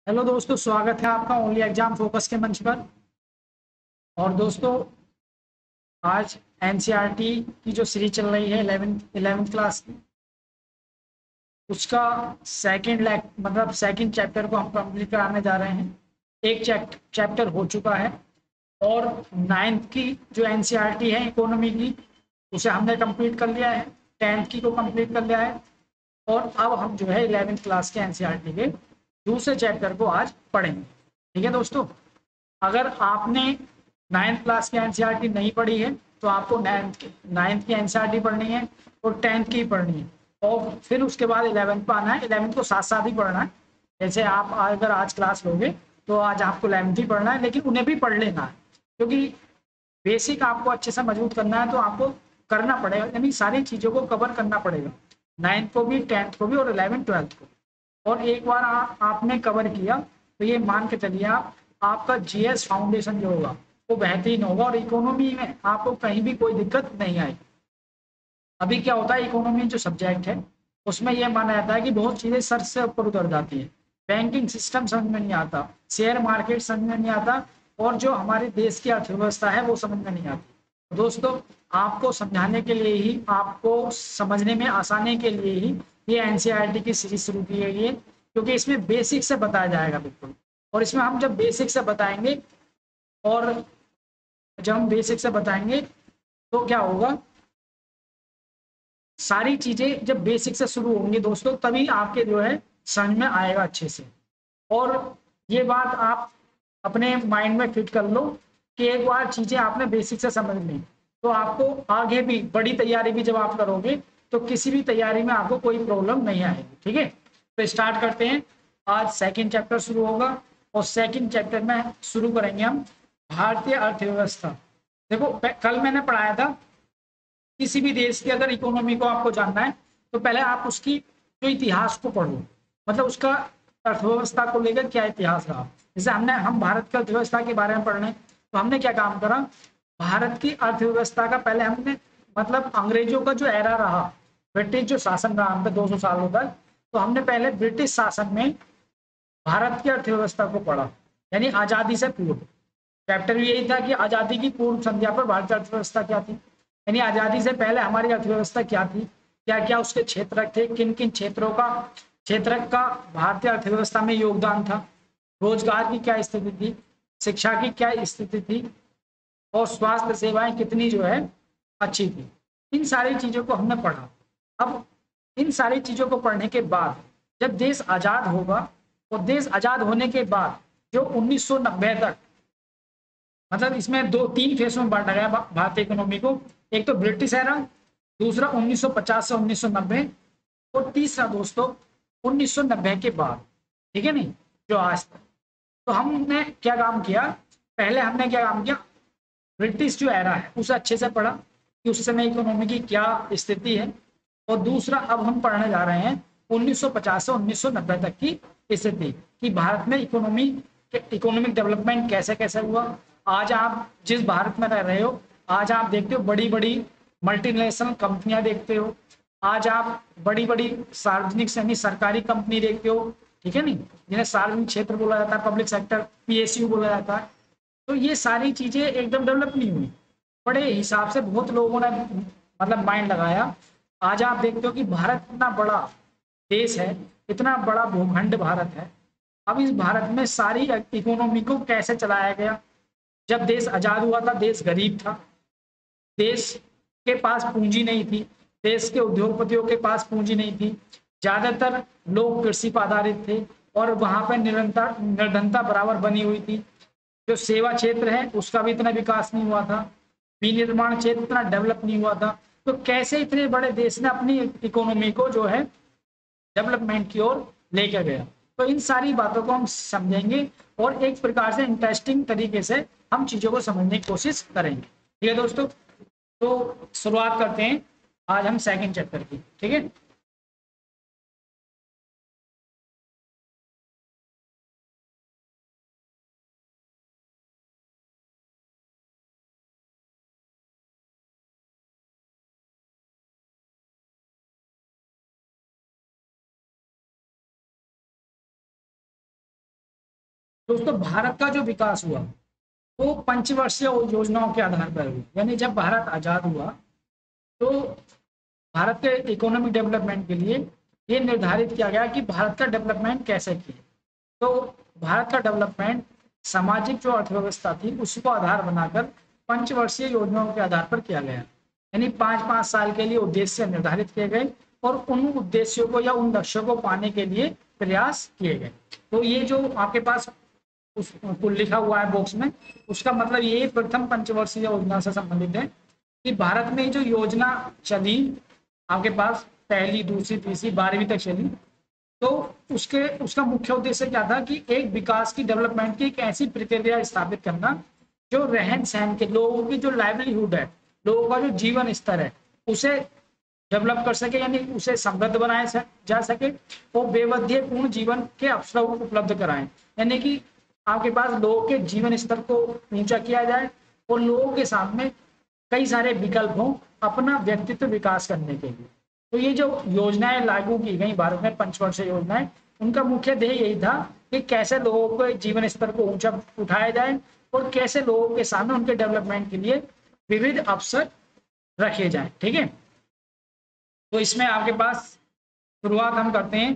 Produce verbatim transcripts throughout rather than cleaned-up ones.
Hello दोस्तों, स्वागत है आपका ओनली एग्जाम फोकस के मंच पर। और दोस्तों, आज एनसीईआरटी की जो सीरीज चल रही है इलेवेंथ इलेवेंथ क्लास की, उसका सेकंड लैक मतलब सेकंड चैप्टर को हम कंप्लीट कराने जा रहे हैं। एक चैप्ट चैप्टर हो चुका है और नाइन्थ की जो एनसीईआरटी है इकोनॉमी की, उसे हमने कंप्लीट कर लिया है। टेंथ की को कंप्लीट कर लिया है। और अब हम जो है इलेवेंथ क्लास के एनसीईआरटी के दूसरे चैप्टर को आज पढ़ेंगे। ठीक है दोस्तों, अगर आपने नाइन्थ क्लास की एनसीईआरटी नहीं पढ़ी है तो आपको नाइन्थ की नाइन्थ की एनसीईआरटी पढ़नी है और टेंथ की पढ़नी है। और फिर उसके बाद इलेवेंथ पर आना है। इलेवेंथ को साथ साथ ही पढ़ना है। जैसे आप अगर आज क्लास लोगे तो आज आपको इलेवेंथ ही पढ़ना है, लेकिन उन्हें भी पढ़ लेना है, क्योंकि बेसिक आपको अच्छे से मजबूत करना है तो आपको करना पड़ेगा, यानी सारी चीज़ों को कवर करना पड़ेगा। नाइन्थ को भी, टेंथ को भी और इलेवेंथ ट्वेल्थ को। और एक बार आ, आपने कवर किया तो ये मान के चलिए आप आपका जीएस फाउंडेशन जो होगा वो बेहतरीन होगा और इकोनॉमी में आपको कहीं भी कोई दिक्कत नहीं आएगी। अभी क्या होता है, इकोनॉमी जो सब्जेक्ट है उसमें यह माना जाता है कि बहुत चीजें सर से ऊपर उतर जाती है। बैंकिंग सिस्टम समझ में नहीं आता, शेयर मार्केट समझ में नहीं आता, और जो हमारे देश की अर्थव्यवस्था है वो समझ में नहीं आती। दोस्तों, आपको समझाने के लिए ही, आपको समझने में आसानी के लिए ही ये एनसीईआरटी की सीरीज शुरू की गई है, क्योंकि इसमें बेसिक से बताया जाएगा बिल्कुल। और इसमें हम जब बेसिक से बताएंगे और जब हम बेसिक से बताएंगे तो क्या होगा, सारी चीजें जब बेसिक से शुरू होंगी दोस्तों, तभी आपके जो है समझ में आएगा अच्छे से। और ये बात आप अपने माइंड में फिट कर लो कि एक बार चीजें आपने बेसिक से समझ ली तो आपको आगे भी बड़ी तैयारी भी जब आप करोगे तो किसी भी तैयारी में आपको कोई प्रॉब्लम नहीं आएगी। ठीक है, तो स्टार्ट करते हैं। आज सेकंड चैप्टर शुरू होगा और सेकंड चैप्टर में शुरू करेंगे हम भारतीय अर्थव्यवस्था। देखो, कल मैंने पढ़ाया था किसी भी देश की अगर इकोनॉमी को आपको जानना है तो पहले आप उसकी जो इतिहास को पढ़ो, मतलब उसका अर्थव्यवस्था को लेकर क्या इतिहास रहा। जैसे हमने हम भारत की अर्थव्यवस्था के बारे में पढ़ने तो हमने क्या काम करा, भारत की अर्थव्यवस्था का पहले हमने मतलब अंग्रेजों का जो एरा रहा, ब्रिटिश जो शासन रहा हम पे दो सौ सालों तक, तो हमने पहले ब्रिटिश शासन में भारत की अर्थव्यवस्था को पढ़ा, यानी आजादी से पूर्व। चैप्टर भी यही था कि आजादी की पूर्व संध्या पर भारतीय अर्थव्यवस्था क्या थी, यानी आजादी से पहले हमारी अर्थव्यवस्था क्या थी, क्या क्या उसके क्षेत्र थे, किन किन क्षेत्रों का क्षेत्र का भारतीय अर्थव्यवस्था में योगदान था, रोजगार की क्या स्थिति थी, शिक्षा की क्या स्थिति थी, और स्वास्थ्य सेवाएं कितनी जो है अच्छी थी। इन सारी चीजों को हमने पढ़ा। अब इन सारी चीजों को पढ़ने के बाद जब देश आजाद होगा, और देश आजाद होने के बाद जो उन्नीस सौ नब्बे तक, मतलब इसमें दो तीन फेज में बांटा गया भारतीय इकोनॉमी को। एक तो ब्रिटिश एरा, दूसरा उन्नीस सौ पचास से उन्नीस सौ नब्बे, और तीसरा दोस्तों उन्नीस सौ नब्बे के बाद। ठीक है नहीं, जो आज तक। तो हमने क्या काम किया, पहले हमने क्या काम किया, ब्रिटिश जो एरा है उसे अच्छे से पढ़ा कि उस समय इकोनॉमी की क्या स्थिति है। और दूसरा अब हम पढ़ने जा रहे हैं उन्नीस सौ पचास से उन्नीस सौ नब्बे तक की स्थिति, कि भारत में इकोनॉमी इकोनॉमिक डेवलपमेंट कैसे कैसे हुआ। आज आप जिस भारत में रह रहे हो, आज आप देखते हो बड़ी बड़ी मल्टीनेशनल कंपनियां देखते हो, आज आप बड़ी बड़ी सार्वजनिक सेमी सरकारी कंपनी देखते हो। ठीक है नहीं, जिन्हें सार्वजनिक क्षेत्र बोला जाता है, पब्लिक सेक्टर, पीएसयू बोला जाता है। तो ये सारी चीजें एकदम डेवलप नहीं हुई, बड़े हिसाब से बहुत लोगों ने मतलब माइंड लगाया। आज आप देखते हो कि भारत इतना बड़ा देश है, इतना बड़ा भूखंड भारत है। अब इस भारत में सारी इकोनॉमी को कैसे चलाया गया। जब देश आजाद हुआ था देश गरीब था, देश के पास पूंजी नहीं थी, देश के उद्योगपतियों के पास पूंजी नहीं थी, ज्यादातर लोग कृषि पर आधारित थे, और वहां पर निरंतर निर्धनता बराबर बनी हुई थी। जो सेवा क्षेत्र है उसका भी इतना विकास नहीं हुआ था, विनिर्माण क्षेत्र इतना डेवलप नहीं हुआ था। तो कैसे इतने बड़े देश ने अपनी इकोनॉमी को जो है डेवलपमेंट की ओर लेकर गया। तो इन सारी बातों को हम समझेंगे और एक प्रकार से इंटरेस्टिंग तरीके से हम चीजों को समझने की कोशिश करेंगे। ठीक है दोस्तों, तो शुरुआत करते हैं आज हम सेकंड चैप्टर की। ठीक है। दोस्तों भारत का जो विकास हुआ वो पंचवर्षीय योजनाओं के आधार पर हुआ। यानी जब भारत आजाद हुआ तो भारत के इकोनॉमिक डेवलपमेंट के लिए ये निर्धारित किया गया कि भारत का डेवलपमेंट कैसे किए। तो भारत का डेवलपमेंट सामाजिक जो अर्थव्यवस्था थी उसको आधार बनाकर पंचवर्षीय योजनाओं के आधार पर किया गया। यानी पाँच पाँच साल के लिए उद्देश्य निर्धारित किए गए और उन उद्देश्यों को या उन लक्ष्यों को पाने के लिए प्रयास किए गए। तो ये जो आपके पास उस लिखा हुआ है बॉक्स में, उसका मतलब ये प्रथम पंचवर्षीय योजना से संबंधित है कि भारत में जो योजना चली आपके पास पहली दूसरी तीसरी बारहवीं तक चली, तो उसके उसका मुख्य उद्देश्य क्या था कि एक विकास की डेवलपमेंट की एक ऐसी प्रक्रिया स्थापित करना जो रहन सहन के लोगों की जो लाइवलीहुड है, लोगों का जो जीवन स्तर है उसे डेवलप कर सके, यानी उसे समृद्ध बनाया जा सके और बेवध्यपूर्ण जीवन के अवसर उपलब्ध कराएं। यानी कि आपके पास लोगों के जीवन स्तर को ऊंचा किया जाए और लोगों के सामने कई सारे विकल्प हों अपना व्यक्तित्व विकास करने के लिए। तो ये जो योजनाएं लागू की गई भारत में पंचवर्षीय योजनाएं, उनका मुख्य ध्येय यही था कि कैसे लोगों के जीवन स्तर को ऊंचा उठाया जाए और कैसे लोगों के सामने उनके डेवलपमेंट के लिए विविध अवसर रखे जाए। ठीक है, तो इसमें आपके पास शुरुआत हम करते हैं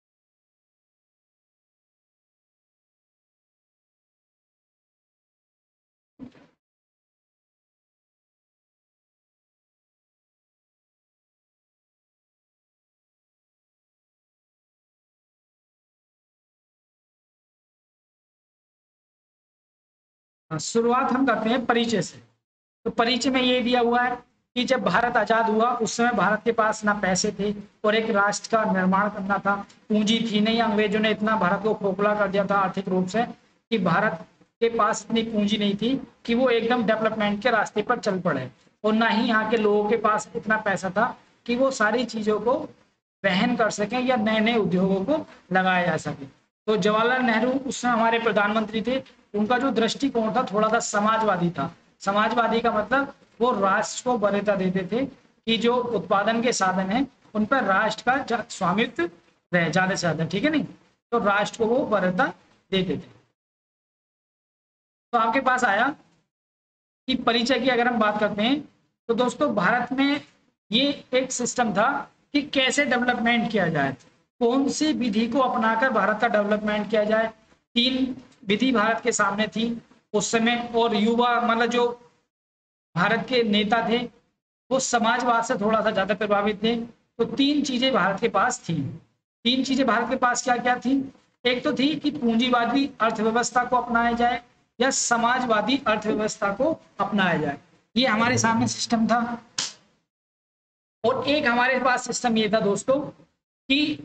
शुरुआत हम करते हैं परिचय से। तो परिचय में ये दिया हुआ है कि जब भारत आजाद हुआ उस समय भारत के पास ना पैसे थे और एक राष्ट्र का निर्माण करना था, पूंजी थी नहीं। अंग्रेजों ने इतना भारत को खोखला कर दिया था आर्थिक रूप से कि भारत के पास इतनी पूंजी नहीं थी कि वो एकदम डेवलपमेंट के रास्ते पर चल पड़े, और ना ही यहाँ के लोगों के पास इतना पैसा था कि वो सारी चीजों को वहन कर सकें या नए नए उद्योगों को लगाया जा सके। तो जवाहरलाल नेहरू उस समय हमारे प्रधानमंत्री थे, उनका जो दृष्टिकोण था थोड़ा सा समाजवादी था। समाजवादी का मतलब वो राष्ट्र को वरीयता देते थे कि जो उत्पादन के साधन है उन पर राष्ट्र का स्वामित्व रहे ज्यादा से ज्यादा। ठीक है नहीं, तो राष्ट्र को वो वरीयता देते थे। तो आपके पास आया कि परिचय की अगर हम बात करते हैं तो दोस्तों भारत में ये एक सिस्टम था कि कैसे डेवलपमेंट किया जाए, कौन सी विधि को अपनाकर भारत का डेवलपमेंट किया जाए। तीन विधि भारत के सामने थी उस समय, और युवा मतलब जो भारत के नेता थे वो समाजवाद से थोड़ा सा ज्यादा प्रभावित थे। तो तीन चीजें भारत के पास थी। तीन चीजें भारत के पास क्या क्या थी? एक तो थी कि पूंजीवादी अर्थव्यवस्था को अपनाया जाए या समाजवादी अर्थव्यवस्था को अपनाया जाए, ये हमारे सामने सिस्टम था। और एक हमारे पास सिस्टम ये था दोस्तों कि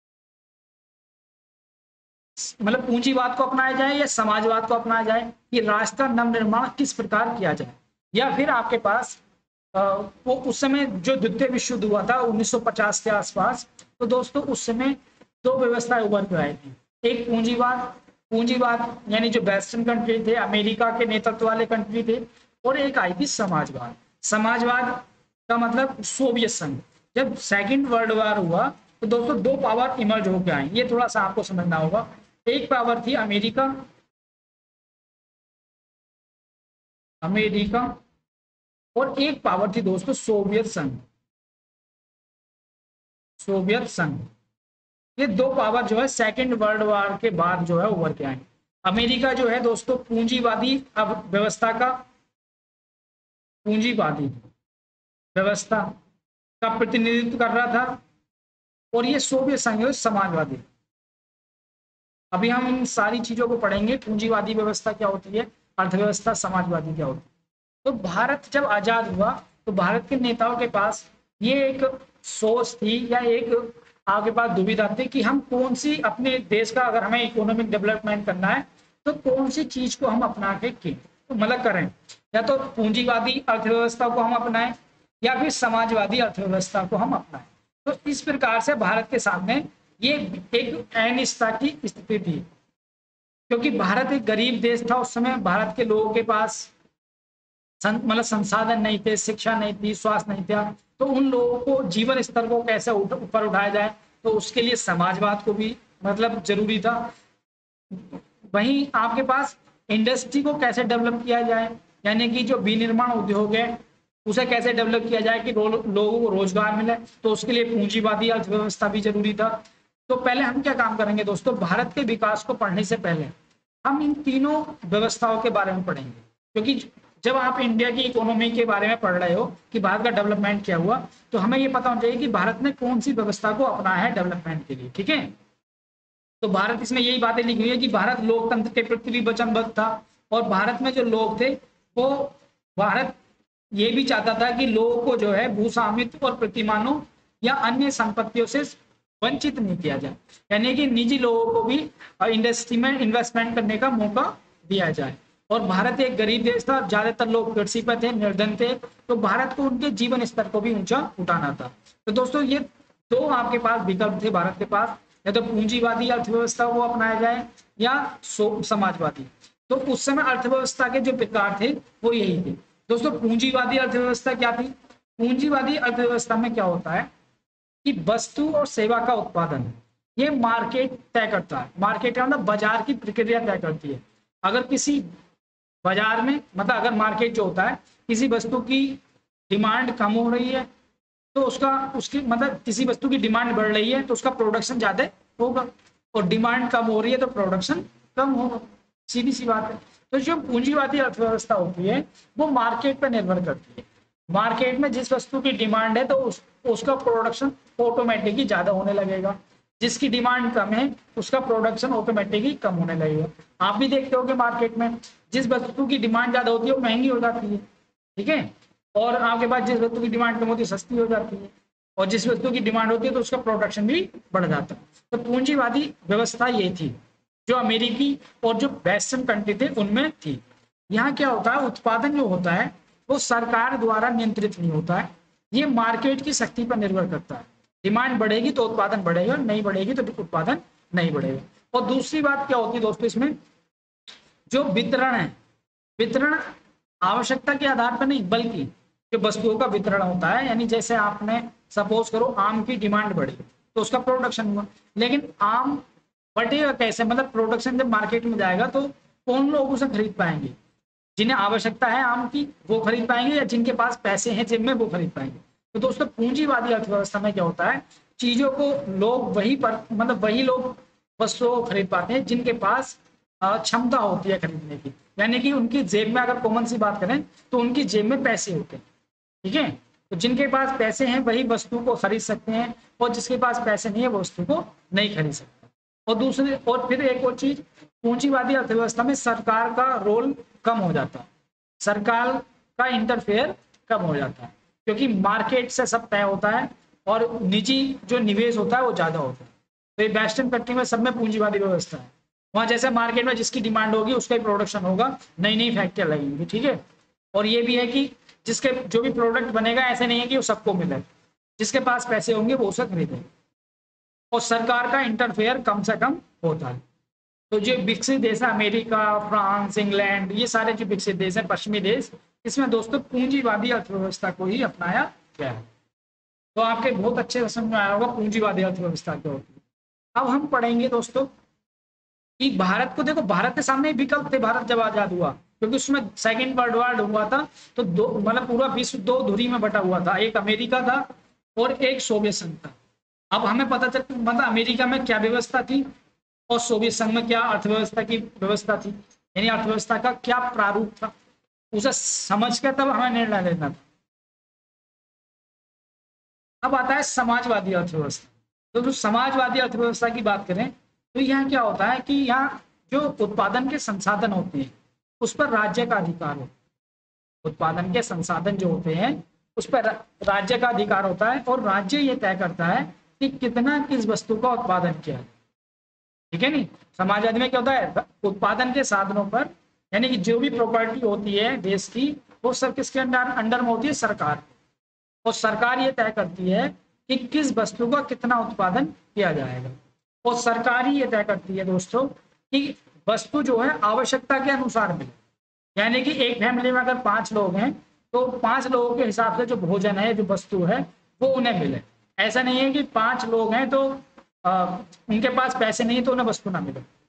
मतलब पूंजीवाद को अपनाया जाए या समाजवाद को अपनाया जाए, ये राष्ट्र का नवनिर्माण किस प्रकार किया जाए। या फिर आपके पास आ, वो उस समय जो द्वितीय विश्व युद्ध हुआ था उन्नीस सौ पचास के आसपास, तो दोस्तों उस समय दो व्यवस्थाएं उभर कर आई थी। एक पूंजीवाद, पूंजीवाद यानी जो वेस्टर्न कंट्री थे, अमेरिका के नेतृत्व वाले कंट्री थे, और एक आई थी समाजवाद। समाजवाद का मतलब सोवियत संघ। जब सेकेंड वर्ल्ड वॉर हुआ तो दोस्तों दो पावर इमर्ज होकर आई, ये थोड़ा सा आपको समझना होगा। एक पावर थी अमेरिका, अमेरिका और एक पावर थी दोस्तों सोवियत संघ, सोवियत संघ। ये दो पावर जो है सेकेंड वर्ल्ड वॉर के बाद जो है उभर के आए। अमेरिका जो है दोस्तों पूंजीवादी अब व्यवस्था का पूंजीवादी व्यवस्था का प्रतिनिधित्व कर रहा था, और ये सोवियत संघ समाजवादी। अभी हम इन सारी चीजों को पढ़ेंगे, पूंजीवादी व्यवस्था क्या होती है, अर्थव्यवस्था समाजवादी क्या होती है। तो भारत जब आजाद हुआ तो भारत के नेताओं के पास ये एक सोच थी या एक आपके पास दुविधा थी कि हम कौन सी अपने देश का, अगर हमें इकोनॉमिक डेवलपमेंट करना है तो कौन सी चीज को हम अपना के की तो मतलब करें, या तो पूंजीवादी अर्थव्यवस्था को हम अपनाएं या फिर समाजवादी अर्थव्यवस्था को हम अपनाएं। तो इस प्रकार से भारत के सामने ये एक अनिश्चितता की स्थिति थी, क्योंकि भारत एक गरीब देश था उस समय। भारत के लोगों के पास मतलब संसाधन नहीं थे, शिक्षा नहीं थी, स्वास्थ्य नहीं था। तो उन लोगों को जीवन स्तर को कैसे ऊपर उठाया जाए, तो उसके लिए समाजवाद को भी मतलब जरूरी था। वहीं आपके पास इंडस्ट्री को कैसे डेवलप किया जाए, यानी कि जो विनिर्माण उद्योग है उसे कैसे डेवलप किया जाए कि लोगों को रोजगार मिले, तो उसके लिए पूंजीवादी अर्थव्यवस्था भी जरूरी था। तो पहले हम क्या काम करेंगे दोस्तों, भारत के विकास को पढ़ने से पहले हम इन तीनों व्यवस्थाओं के बारे में पढ़ेंगे, क्योंकि जब आप इंडिया की इकोनॉमी के बारे में पढ़ रहे हो कि भारत का डेवलपमेंट क्या हुआ, तो हमें ये पता होना चाहिए कि भारत ने कौन सी व्यवस्था को अपनाया है डेवलपमेंट के लिए। ठीक है, तो भारत इसमें यही बातें लिखी हुई है कि भारत लोकतंत्र के प्रति भी वचनबद्ध था, और भारत में जो लोग थे वो भारत ये भी चाहता था कि लोगों को जो है भू स्वामित्व और प्रतिमानों या अन्य संपत्तियों से वंचित नहीं किया जाए, यानी कि निजी लोगों को भी इंडस्ट्री में इन्वेस्टमेंट करने का मौका दिया जाए। और भारत एक गरीब देश था, ज्यादातर लोग कृषि पर थे, निर्धन थे, तो भारत को उनके जीवन स्तर को भी ऊंचा उठाना था। तो दोस्तों ये दो आपके पास विकल्प थे भारत के पास, या तो पूंजीवादी अर्थव्यवस्था वो अपनाया जाए या समाजवादी। तो उस समय अर्थव्यवस्था के जो प्रकार थे वो यही थे दोस्तों। पूंजीवादी अर्थव्यवस्था क्या थी? पूंजीवादी अर्थव्यवस्था में क्या होता है कि वस्तु और सेवा का उत्पादन ये मार्केट तय करता है। मार्केट का मतलब बाजार की प्रक्रिया तय करती है। अगर किसी बाजार में मतलब अगर मार्केट जो होता है, किसी वस्तु की डिमांड कम हो रही है तो उसका उसकी मतलब किसी वस्तु की डिमांड बढ़ रही है तो उसका प्रोडक्शन ज्यादा होगा, और डिमांड कम हो रही है तो प्रोडक्शन कम होगा, सीधी सी बात है। तो जो पूंजीवादी अर्थव्यवस्था होती है वो मार्केट पर निर्भर करती है। मार्केट में जिस वस्तु की डिमांड है तो उस, उसका प्रोडक्शन ऑटोमेटिकली ज्यादा होने लगेगा, जिसकी डिमांड कम है उसका प्रोडक्शन ऑटोमेटिकली कम होने लगेगा। आप भी देखते हो कि मार्केट में जिस वस्तु की डिमांड ज्यादा होती है वो महंगी हो जाती है, ठीक है, और आपके पास जिस वस्तु की डिमांड कम होती है सस्ती हो जाती है, और जिस वस्तु की डिमांड होती है तो उसका प्रोडक्शन भी बढ़ जाता है। तो पूंजीवादी व्यवस्था ये थी जो अमेरिकी और जो वेस्टर्न कंट्री थे उनमें थी। यहाँ क्या होता है, उत्पादन जो होता है वो सरकार द्वारा नियंत्रित नहीं होता है, ये मार्केट की शक्ति पर निर्भर करता है। डिमांड बढ़ेगी तो उत्पादन बढ़ेगा, नहीं बढ़ेगी तो उत्पादन नहीं बढ़ेगा। और दूसरी बात क्या होती है दोस्तों, इसमें जो वितरण है, वितरण आवश्यकता के आधार पर नहीं बल्कि जो वस्तुओं का वितरण होता है, यानी जैसे आपने सपोज करो आम की डिमांड बढ़ी तो उसका प्रोडक्शन हुआ, लेकिन आम बढ़ेगा कैसे, मतलब प्रोडक्शन जब मार्केट में जाएगा तो कौन लोग उसे खरीद पाएंगे, जिन्हें आवश्यकता है आम की वो खरीद पाएंगे, या जिनके पास पैसे हैं जेब में वो खरीद पाएंगे। तो दोस्तों पूंजीवादी अर्थव्यवस्था में क्या होता है, चीजों को लोग वही पर मतलब वही लोग वस्तुओं को खरीद पाते हैं जिनके पास क्षमता होती है खरीदने की, यानी कि उनकी जेब में, अगर कॉमन सी बात करें तो उनकी जेब में पैसे होते हैं, ठीक है। तो जिनके पास पैसे हैं वही वस्तु को खरीद सकते हैं, और जिसके पास पैसे नहीं है वो वस्तु को नहीं खरीद सकता। और दूसरे और फिर एक और चीज, पूंजीवादी अर्थव्यवस्था में सरकार का रोल कम हो जाता है, सरकार का इंटरफेयर कम हो जाता है, क्योंकि मार्केट से सब तय होता है और निजी जो निवेश होता है वो ज्यादा होता है। तो ये वेस्टर्न कंट्री में सब में पूंजीवादी व्यवस्था है, वहां जैसे मार्केट में जिसकी डिमांड होगी उसका ही प्रोडक्शन होगा, नई नई फैक्ट्रियां लगेंगी, ठीक है। और ये भी है कि जिसके जो भी प्रोडक्ट बनेगा ऐसे नहीं है कि वो सबको मिले, जिसके पास पैसे होंगे वो उसे खरीदेंगे, और सरकार का इंटरफेयर कम से कम होता है। तो जो विकसित देश है अमेरिका, फ्रांस, इंग्लैंड, ये सारे जो विकसित देश हैं पश्चिमी देश, इसमें दोस्तों पूंजीवादी अर्थव्यवस्था को ही अपनाया गया है। तो आपके बहुत अच्छे से समझ में आया होगा पूंजीवादी अर्थव्यवस्था क्या होती है। अब हम पढ़ेंगे दोस्तों कि भारत को, देखो भारत के सामने विकल्प थे भारत जब आजाद हुआ, क्योंकि उसमें सेकेंड वर्ल्ड वॉर हुआ था तो दो मतलब पूरा विश्व दो धुरी में बटा हुआ था, एक अमेरिका था और एक सोवियत संघ था। अब हमें पता चल मतलब अमेरिका में क्या व्यवस्था थी और सोवियत संघ में क्या अर्थव्यवस्था की व्यवस्था थी, यानी अर्थव्यवस्था का क्या प्रारूप था, उसे समझ कर तब हमें निर्णय लेना था। अब आता है समाजवादी अर्थव्यवस्था। तो जो समाजवादी अर्थव्यवस्था की बात करें तो यहाँ क्या होता है कि यहाँ जो उत्पादन के संसाधन होते हैं उस पर राज्य का अधिकार हो, उत्पादन के संसाधन जो होते हैं उस पर राज्य का अधिकार होता है, और राज्य ये तय करता है कि कितना किस वस्तु का उत्पादन किया है, ठीक है नहीं। समाजवादी में क्या होता है, उत्पादन के साधनों पर, यानी कि जो भी प्रॉपर्टी होती है देश की वो सब किसके अंडर अंडर में होती है, सरकार, और सरकार ये तय करती है कि किस वस्तु का कितना उत्पादन किया जाएगा, और सरकार ही ये तय करती है दोस्तों कि वस्तु जो है आवश्यकता के अनुसार मिले, यानी कि एक फैमिली में अगर पांच लोग हैं तो पांच लोगों के हिसाब से जो भोजन है, जो वस्तु है वो उन्हें मिले। ऐसा नहीं है कि पांच लोग हैं तो आ, उनके पास पैसे नहीं तो उन्हें वस्तु ना मिले,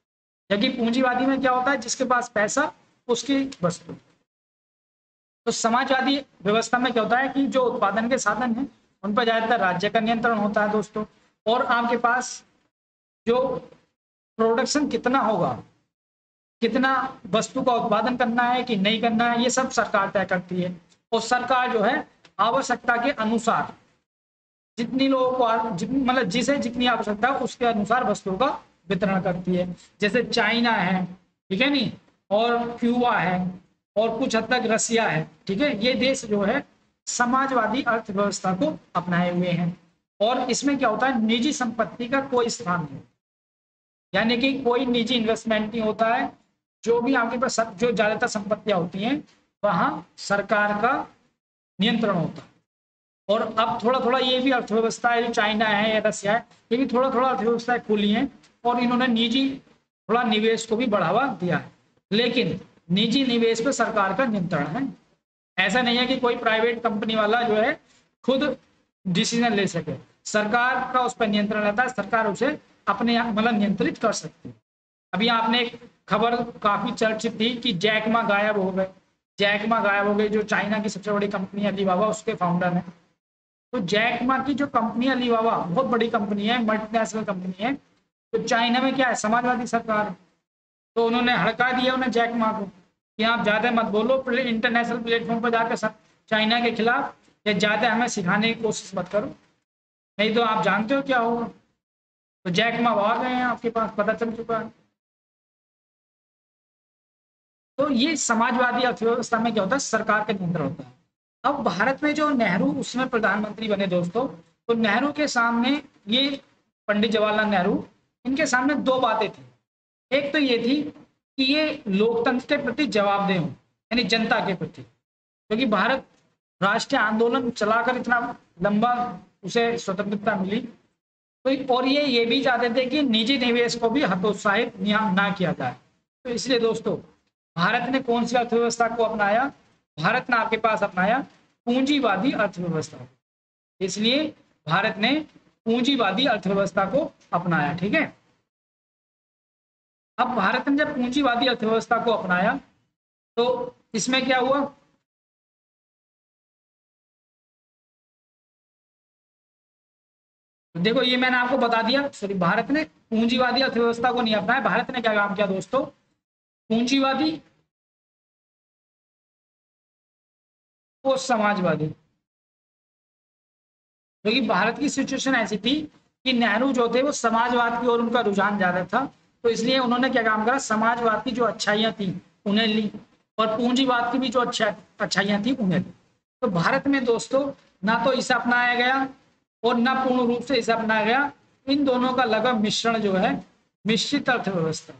जबकि पूंजीवादी में क्या होता है, जिसके पास पैसा उसकी वस्तु। तो समाजवादी व्यवस्था में क्या होता है कि जो उत्पादन के साधन हैं उन पर ज्यादातर राज्य का नियंत्रण होता है दोस्तों, और आपके पास जो प्रोडक्शन कितना होगा, कितना वस्तु का उत्पादन करना है कि नहीं करना है, ये सब सरकार तय करती है। और सरकार जो है आवश्यकता के अनुसार जितनी लोगों को जितनी मतलब जिसे जितनी आवश्यकता है उसके अनुसार वस्तुओं का वितरण करती है। जैसे चाइना है, ठीक है नी, और क्यूबा है, और कुछ हद तक रसिया है, ठीक है। ये देश जो है समाजवादी अर्थव्यवस्था को अपनाए हुए हैं, और इसमें क्या होता है, निजी संपत्ति का कोई स्थान नहीं, यानी कि कोई निजी इन्वेस्टमेंट नहीं होता है। जो भी आपके पास जो ज्यादातर संपत्तियां होती हैं वहां सरकार का नियंत्रण होता है। और अब थोड़ा थोड़ा ये भी अर्थव्यवस्था है, जो चाइना है या रसिया है, ये भी थोड़ा थोड़ा अर्थव्यवस्थाएं खुली हैं और इन्होंने निजी थोड़ा निवेश को भी बढ़ावा दिया है। लेकिन निजी निवेश पर सरकार का नियंत्रण है। ऐसा नहीं है कि कोई प्राइवेट कंपनी वाला जो है खुद डिसीजन ले सके, सरकार का उस पर नियंत्रण रहता है, सरकार उसे अपने मतलब नियंत्रित कर सकती है। अभी आपने एक खबर काफी चर्चित थी कि जैक मा गायब हो गए, जैक मा गायब हो गए, जो चाइना की सबसे बड़ी कंपनी अलीबाबा उसके फाउंडर है। तो जैक मा की जो कंपनी अलीबाबा बहुत बड़ी कंपनी है, मल्टीनेशनल कंपनी है, तो चाइना में क्या है, समाजवादी सरकार, तो उन्होंने हड़का दिया उन्हें जैक मा को कि आप ज्यादा मत बोलो इंटरनेशनल प्लेटफॉर्म पर जाकर चाइना के खिलाफ, या ज्यादा हमें सिखाने की कोशिश मत करो, नहीं तो आप जानते हो क्या होगा। तो जैक मा भाग गए हैं, आपके पास पता चल चुका है। तो ये समाजवादी अर्थव्यवस्था में क्या होता है, सरकार का नियंत्रण होता है। अब भारत में जो नेहरू उसमें प्रधानमंत्री बने दोस्तों, तो नेहरू के सामने, ये पंडित जवाहरलाल नेहरू, इनके सामने दो बातें थी। एक तो ये थी कि ये लोकतंत्र के प्रति जवाबदेह हो, यानी जनता के प्रति, क्योंकि भारत राष्ट्रीय आंदोलन चलाकर इतना लंबा उसे स्वतंत्रता मिली, तो और ये ये भी चाहते थे कि निजी निवेश को भी हतोत्साहित ना किया जाए। तो इसलिए दोस्तों भारत ने कौन सी अर्थव्यवस्था को अपनाया, भारत ने आपके पास अपनाया पूंजीवादी अर्थव्यवस्था। इसलिए भारत ने पूंजीवादी अर्थव्यवस्था को अपनाया, ठीक है। अब भारत ने जब पूंजीवादी अर्थव्यवस्था को अपनाया तो इसमें क्या हुआ, देखो ये मैंने आपको बता दिया, सॉरी भारत ने पूंजीवादी अर्थव्यवस्था को नहीं अपनाया, भारत ने क्या काम किया दोस्तों, पूंजीवादी और समाजवादी। क्योंकि तो भारत की सिचुएशन ऐसी थी कि नेहरू जो थे वो समाजवाद की ओर उनका रुझान ज्यादा था, तो इसलिए उन्होंने क्या काम करा, समाजवाद की जो अच्छाइयां थी उन्हें ली और पूंजीवाद की भी जो अच्छा अच्छाइयां थी उन्हें ली। तो भारत में दोस्तों ना तो इसे अपनाया गया और ना पूर्ण रूप से इसे अपनाया गया, इन दोनों का लगभग मिश्रण जो है मिश्रित अर्थव्यवस्था।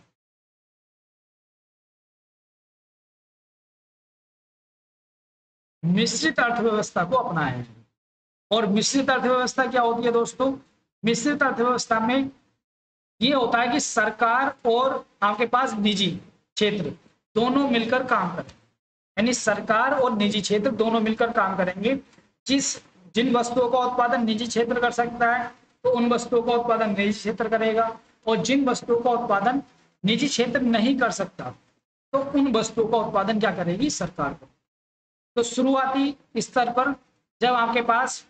मिश्रित अर्थव्यवस्था को अपनाया है। और मिश्रित अर्थव्यवस्था क्या होती है दोस्तों, मिश्रित अर्थव्यवस्था में ये होता है कि सरकार और आपके पास निजी क्षेत्र दोनों मिलकर काम करें, यानी सरकार और निजी क्षेत्र दोनों मिलकर काम करेंगे। जिस जिन वस्तुओं का उत्पादन निजी क्षेत्र कर सकता है तो उन वस्तुओं का उत्पादन निजी क्षेत्र करेगा, और जिन वस्तुओं का उत्पादन निजी क्षेत्र नहीं कर सकता तो उन वस्तुओं का उत्पादन क्या करेगी, सरकार को। तो शुरुआती स्तर पर जब आपके पास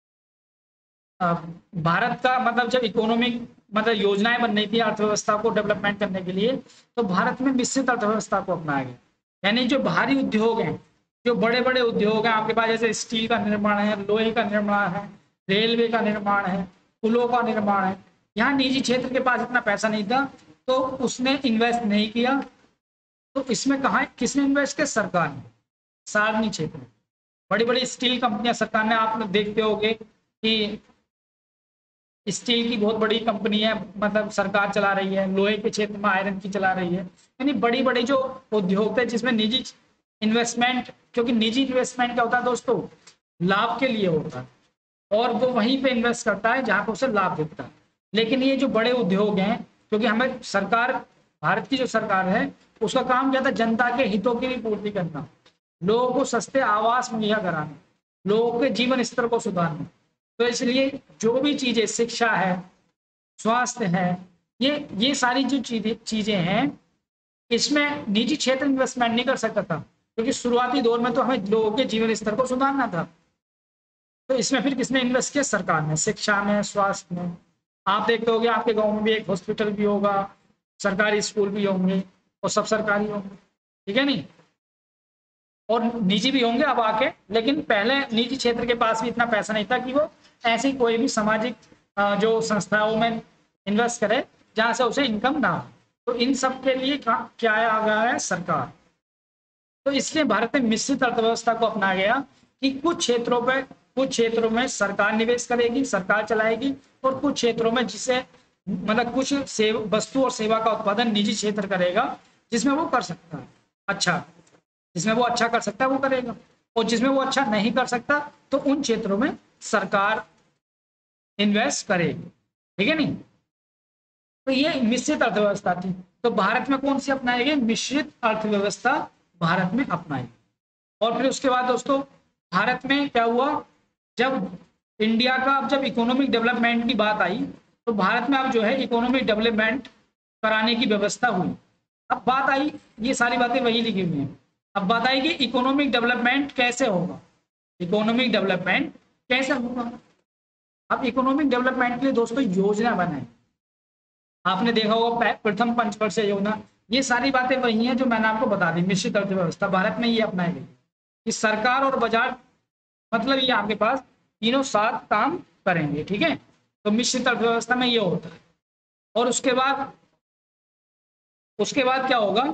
भारत का मतलब जब इकोनॉमिक मतलब योजनाएं बन रही थी अर्थव्यवस्था को डेवलपमेंट करने के लिए, तो भारत में मिश्रित अर्थव्यवस्था को अपनाया गया। यानी जो भारी उद्योग हैं, जो बड़े बड़े उद्योग हैं आपके पास, जैसे स्टील का निर्माण है, लोहे का निर्माण है, रेलवे का निर्माण है, पुलों का निर्माण है, यहाँ निजी क्षेत्र के पास इतना पैसा नहीं था तो उसने इन्वेस्ट नहीं किया। तो इसमें कहा किसने इन्वेस्ट किया, सरकार ने, सार्वजनिक क्षेत्र में। बड़ी बड़ी स्टील कंपनियां सरकार ने, आप लोग देखते होंगे कि स्टील की बहुत बड़ी कंपनी है, मतलब सरकार चला रही है, लोहे के क्षेत्र में आयरन की चला रही है, यानी बड़ी बड़ी जो उद्योग थे जिसमें निजी इन्वेस्टमेंट, क्योंकि निजी इन्वेस्टमेंट क्या होता है दोस्तों, लाभ के लिए होता है और वो वहीं पे इन्वेस्ट करता है जहां पर उसे लाभ दिखता है। लेकिन ये जो बड़े उद्योग हैं, क्योंकि हमें सरकार, भारत की जो सरकार है उसका काम क्या था, जनता के हितों की भी पूर्ति करना, लोगों को सस्ते आवास मुहैया कराना, लोगों के जीवन स्तर को सुधारना। तो इसलिए जो भी चीजें, शिक्षा है, स्वास्थ्य है, ये ये सारी जो चीजें चीजें हैं, इसमें निजी क्षेत्र इन्वेस्टमेंट नहीं कर सकता था, क्योंकि शुरुआती दौर में तो हमें लोगों के जीवन स्तर को सुधारना था। तो इसमें फिर किसने इन्वेस्ट किया? सरकार ने। शिक्षा में, स्वास्थ्य में, आप देखते होगे आपके गांव में भी एक हॉस्पिटल भी होगा, सरकारी स्कूल भी होंगे, और सब सरकारी होंगे, ठीक है नहीं? और निजी भी होंगे अब आके, लेकिन पहले निजी क्षेत्र के पास भी इतना पैसा नहीं था कि वो ऐसी कोई भी सामाजिक जो संस्थाओं में इन्वेस्ट करे जहां से उसे इनकम ना हो। तो इन सब के लिए क्या आ गया है? सरकार। तो इसलिए भारत में मिश्रित अर्थव्यवस्था को अपनाया गया कि कुछ क्षेत्रों पे कुछ क्षेत्रों में सरकार निवेश करेगी, सरकार चलाएगी, और कुछ क्षेत्रों में जिसे मतलब कुछ वस्तु और सेवा का उत्पादन निजी क्षेत्र करेगा, जिसमें वो कर सकता है अच्छा, जिसमें वो अच्छा कर सकता है वो करेगा, और जिसमें वो अच्छा नहीं कर सकता तो उन क्षेत्रों में सरकार इन्वेस्ट करेगी, ठीक है नहीं? तो ये मिश्रित अर्थव्यवस्था थी। तो भारत में कौन सी अपनाई गई? मिश्रित अर्थव्यवस्था भारत में अपनाई। और फिर उसके बाद दोस्तों भारत में क्या हुआ, जब इंडिया का अब जब इकोनॉमिक डेवलपमेंट की बात आई, तो भारत में अब जो है इकोनॉमिक डेवलपमेंट कराने की व्यवस्था हुई। अब बात आई, ये सारी बातें वही लिखी हुई हैं, अब बात आई कि इकोनॉमिक डेवलपमेंट कैसे होगा, इकोनॉमिक डेवलपमेंट कैसे होगा। अब इकोनॉमिक डेवलपमेंट के लिए दोस्तों योजना बनाए, आपने देखा होगा प्रथम पंचवर्षीय योजना, ये सारी बातें वही हैं जो मैंने आपको बता दी। मिश्रित अर्थव्यवस्था भारत में ये अपनाई गई कि सरकार और बाजार, मतलब ये आपके पास तीनों साथ काम करेंगे, ठीक है? तो मिश्रित अर्थव्यवस्था में ये होता है। और उसके बाद उसके बाद क्या होगा?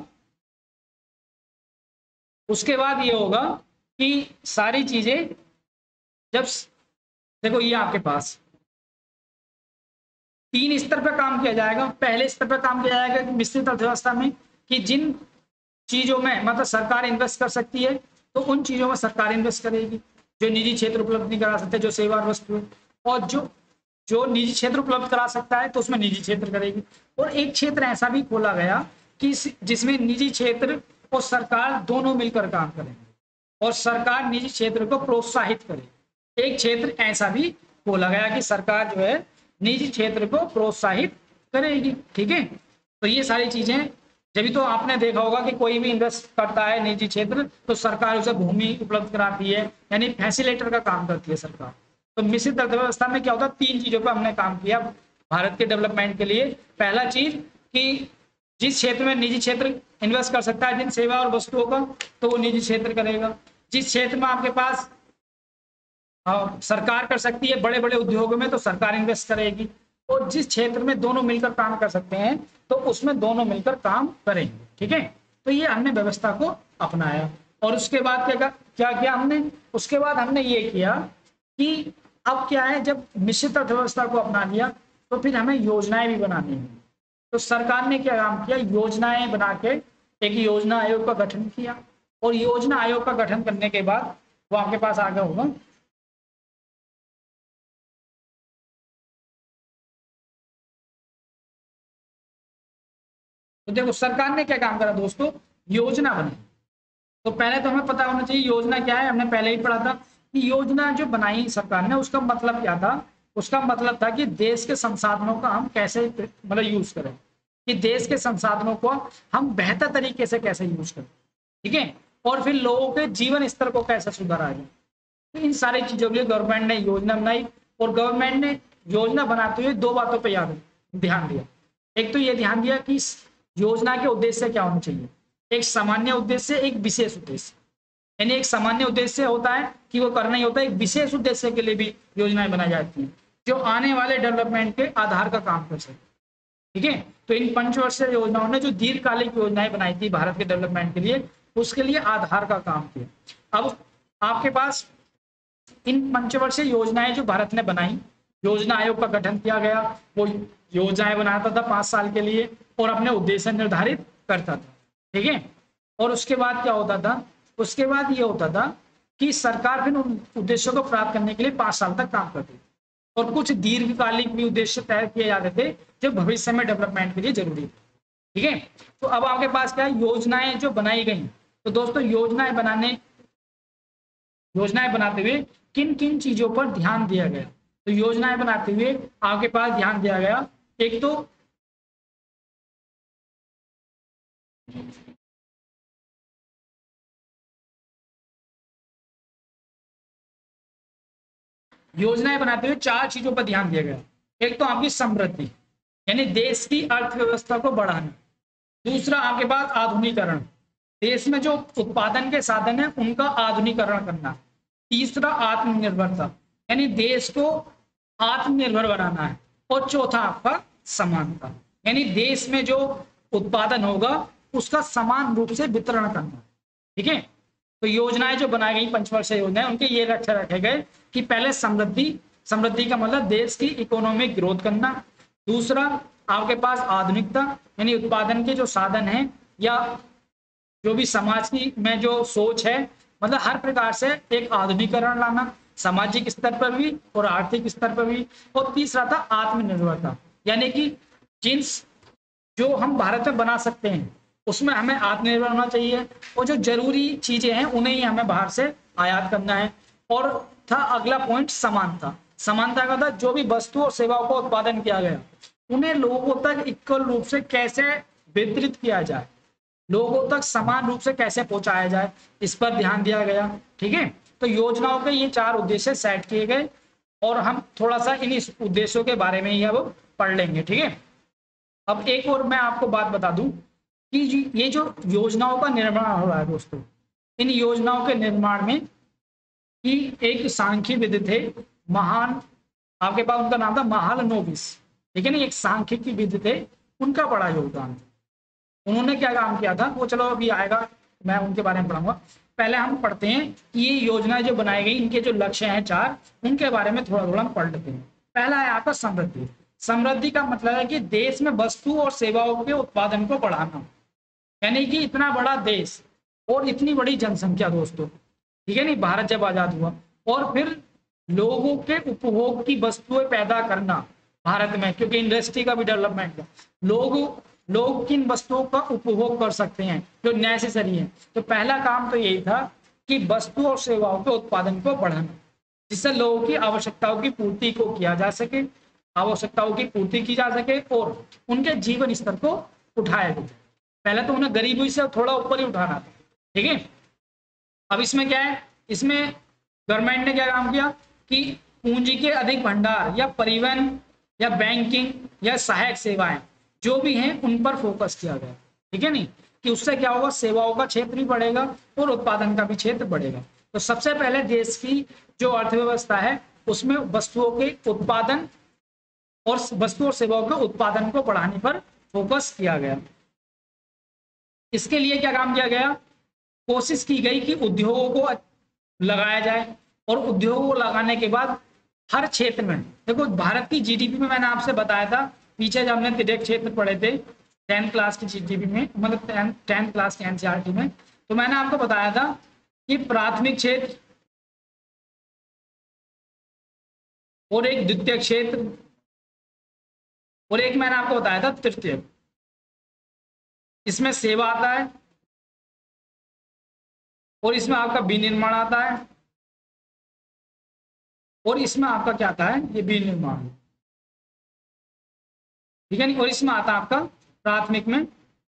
उसके बाद ये होगा कि सारी चीजें जब देखो, ये आपके पास तीन स्तर पर काम किया जाएगा। पहले स्तर पर काम किया जाएगा कि मिश्रित अर्थव्यवस्था में कि जिन चीजों में मतलब सरकार इन्वेस्ट कर सकती है तो उन चीजों में सरकार इन्वेस्ट करेगी जो निजी क्षेत्र उपलब्ध नहीं करा सकते, जो सेवा और वस्तु है, और जो जो निजी क्षेत्र उपलब्ध करा सकता है तो उसमें निजी क्षेत्र करेगी। और एक क्षेत्र ऐसा भी खोला गया कि जिसमें निजी क्षेत्र और सरकार दोनों मिलकर काम करेंगे और सरकार निजी क्षेत्र को प्रोत्साहित करे। एक क्षेत्र ऐसा भी खोला गया कि सरकार जो है निजी क्षेत्र को प्रोत्साहित करेगी, ठीक है? तो ये सारी चीजें, जब तो आपने देखा होगा कि कोई भी इन्वेस्ट करता है निजी क्षेत्र तो सरकार उसे भूमि उपलब्ध कराती है, यानी फैसिलिटेटर का काम करती है सरकार। तो मिश्रित अर्थव्यवस्था में क्या होता है? तीन चीजों पर हमने काम किया भारत के डेवलपमेंट के लिए। पहला चीज कि जिस क्षेत्र में निजी क्षेत्र इन्वेस्ट कर सकता है जिन सेवा और वस्तुओं का, तो वो निजी क्षेत्र करेगा। जिस क्षेत्र में आपके पास आ, सरकार कर सकती है बड़े बड़े उद्योगों में, तो सरकार इन्वेस्ट करेगी। और जिस क्षेत्र में दोनों मिलकर काम कर सकते हैं तो उसमें दोनों मिलकर काम करेंगे, ठीक है? तो ये हमने व्यवस्था को अपनाया। और उसके बाद क्या क्या किया हमने? उसके बाद हमने ये किया कि अब क्या है, जब मिश्रित अर्थव्यवस्था को अपना लिया तो फिर हमें योजनाएं भी बनानी है। तो सरकार ने क्या काम किया? योजनाएं बना के एक योजना आयोग का गठन किया। और योजना आयोग का गठन करने के बाद वो आपके पास आ गया होगा, तो देखो सरकार ने क्या काम करा दोस्तों? योजना बनाई। तो पहले तो हमें पता होना चाहिए योजना क्या है। हमने पहले ही पढ़ा था कि योजना जो बनाई सरकार ने उसका मतलब क्या था? उसका मतलब था कि देश के संसाधनों का हम कैसे मतलब यूज करें, कि देश के संसाधनों को हम बेहतर तरीके से कैसे यूज करें, ठीक है? और फिर लोगों के जीवन स्तर को कैसे सुधारा जाए। तो इन सारी चीजों के लिए गवर्नमेंट ने योजना बनाई। और गवर्नमेंट ने योजना बनाते हुए दो बातों पर याद ध्यान दिया। एक तो ये ध्यान दिया कि योजना के उद्देश्य क्या होने चाहिए, एक सामान्य उद्देश्य, एक विशेष उद्देश्य। यानी एक सामान्य उद्देश्य होता है कि वो करना ही होता है, एक विशेष उद्देश्य के लिए भी योजनाएं बनाई जाती हैं जो आने वाले डेवलपमेंट के आधार का काम कर सके, ठीक है? तो इन पंचवर्षीय योजनाओं ने जो दीर्घकालिक योजनाएं बनाई थी भारत के डेवलपमेंट के लिए, उसके लिए आधार का काम किया। अब आपके पास इन पंचवर्षीय योजनाएं जो भारत ने बनाई, योजना आयोग का गठन किया गया, वो योजनाएं बनाता था पांच साल के लिए और अपने उद्देश्य निर्धारित करता था, ठीक है? और उसके बाद क्या होता था? उसके बाद ये होता था कि सरकार फिर उन उद्देश्यों को प्राप्त करने के लिए पांच साल तक काम करती थी। और कुछ दीर्घकालिक भी उद्देश्य तय किए जाते थे जो भविष्य में डेवलपमेंट के लिए जरूरी थे, ठीक है? तो अब आपके पास क्या है? योजनाएं जो बनाई गई। तो दोस्तों योजनाएं बनाने योजनाएं बनाते हुए किन किन चीजों पर ध्यान दिया गया? तो योजनाएं बनाते हुए आपके पास ध्यान दिया गया, एक तो योजनाएं बनाते हुए चार चीजों पर ध्यान दिया गया। एक तो आपकी समृद्धि, यानी देश की अर्थव्यवस्था को बढ़ाना। दूसरा आपके पास आधुनिकीकरण, देश में जो उत्पादन के साधन है उनका आधुनिकीकरण करना। तीसरा आत्मनिर्भरता, यानी देश को आत्मनिर्भर बनाना है। और चौथा आपका समानता, यानी देश में जो उत्पादन होगा उसका समान रूप से वितरण करना। ठीक है, तो योजनाएं जो बनाई गई पंचवर्षीय योजनाएं, उनके ये लक्ष्य रखे गए कि पहले समृद्धि, समृद्धि का मतलब देश की इकोनॉमिक ग्रोथ करना। दूसरा आपके पास आधुनिकता, यानी उत्पादन के जो साधन हैं या जो भी समाज की में जो सोच है, मतलब हर प्रकार से एक आधुनिकीकरण लाना, सामाजिक स्तर पर भी और आर्थिक स्तर पर भी। और तीसरा था आत्मनिर्भरता, यानी कि जिन जो हम भारत में बना सकते हैं उसमें हमें आत्मनिर्भर होना चाहिए, और जो जरूरी चीजें हैं उन्हें ही हमें बाहर से आयात करना है। और था अगला पॉइंट समानता। समानता का था जो भी वस्तु और सेवाओं का उत्पादन किया गया उन्हें लोगों तक इक्वल रूप से कैसे वितरित किया जाए, लोगों तक समान रूप से कैसे पहुंचाया जाए, इस पर ध्यान दिया गया। ठीक है, तो योजनाओं के ये चार उद्देश्य सेट किए गए और हम थोड़ा सा इन इस उद्देश्यों के बारे में ही अब पढ़ लेंगे। ठीक है, अब एक और मैं आपको बात बता दूं कि ये जो योजनाओं का निर्माण हो रहा है दोस्तों, इन योजनाओं के निर्माण में कि एक सांख्यविद थे महान, आपके पास उनका नाम था महालनोबिस। ठीक है ना, एक सांख्यिकी विद थे, उनका बड़ा योगदान। उन्होंने क्या काम किया था वो चलो अभी आएगा, मैं उनके बारे में पढ़ूंगा। पहले हम पढ़ते हैं कि ये योजनाएं जो बनाई गई, इनके जो लक्ष्य हैं चार, उनके बारे में थोड़ा थोड़ा हम पढ़ लेते हैं। पहला है आपका समृद्धि। समृद्धि का मतलब है कि देश में वस्तु और सेवाओं के उत्पादन को बढ़ाना, यानी कि इतना बड़ा देश और इतनी बड़ी जनसंख्या दोस्तों, ठीक है नहीं, भारत जब आजाद हुआ, और फिर लोगों के उपभोग की वस्तुएं पैदा करना भारत में, क्योंकि इंडस्ट्री का भी डेवलपमेंट है, लोग लोग किन वस्तुओं का उपभोग कर सकते हैं जो नेसेसरी है। तो पहला काम तो यही था कि वस्तु और सेवाओं के उत्पादन को बढ़ाना, जिससे लोगों की आवश्यकताओं की पूर्ति को किया जा सके, आवश्यकताओं की पूर्ति की जा सके और उनके जीवन स्तर को उठाया जाए। पहले तो उन्हें गरीबी से थोड़ा ऊपर ही उठाना था। ठीक है, अब इसमें क्या है, इसमें गवर्नमेंट ने क्या काम किया कि पूंजी के अधिक भंडार या परिवहन या बैंकिंग या सहायक सेवाएं जो भी हैं उन पर फोकस किया गया। ठीक है नहीं, कि उससे क्या होगा, सेवाओं का क्षेत्र भी बढ़ेगा और उत्पादन का भी क्षेत्र बढ़ेगा। तो सबसे पहले देश की जो अर्थव्यवस्था है उसमें वस्तुओं के उत्पादन और वस्तु और सेवाओं के उत्पादन को बढ़ाने पर फोकस किया गया। इसके लिए क्या काम किया गया, कोशिश की गई कि उद्योगों को लगाया जाए, और उद्योगों को लगाने के बाद हर क्षेत्र में, देखो भारत की जीडीपी में मैंने आपसे बताया था पीछे जब हमने डायरेक्ट क्षेत्र पढ़े थे टेंथ क्लास की जीडीपी में, मतलब टेंथ क्लास की एनसीईआरटी में, तो मैंने आपको बताया था कि प्राथमिक क्षेत्र और एक द्वितीय क्षेत्र और एक मैंने आपको बताया था तृतीय। इसमें सेवा आता है और इसमें आपका विनिर्माण आता है और इसमें आपका क्या आता है, ये विनिर्माण, ठीक है नहीं, और इसमें आता है आपका प्राथमिक में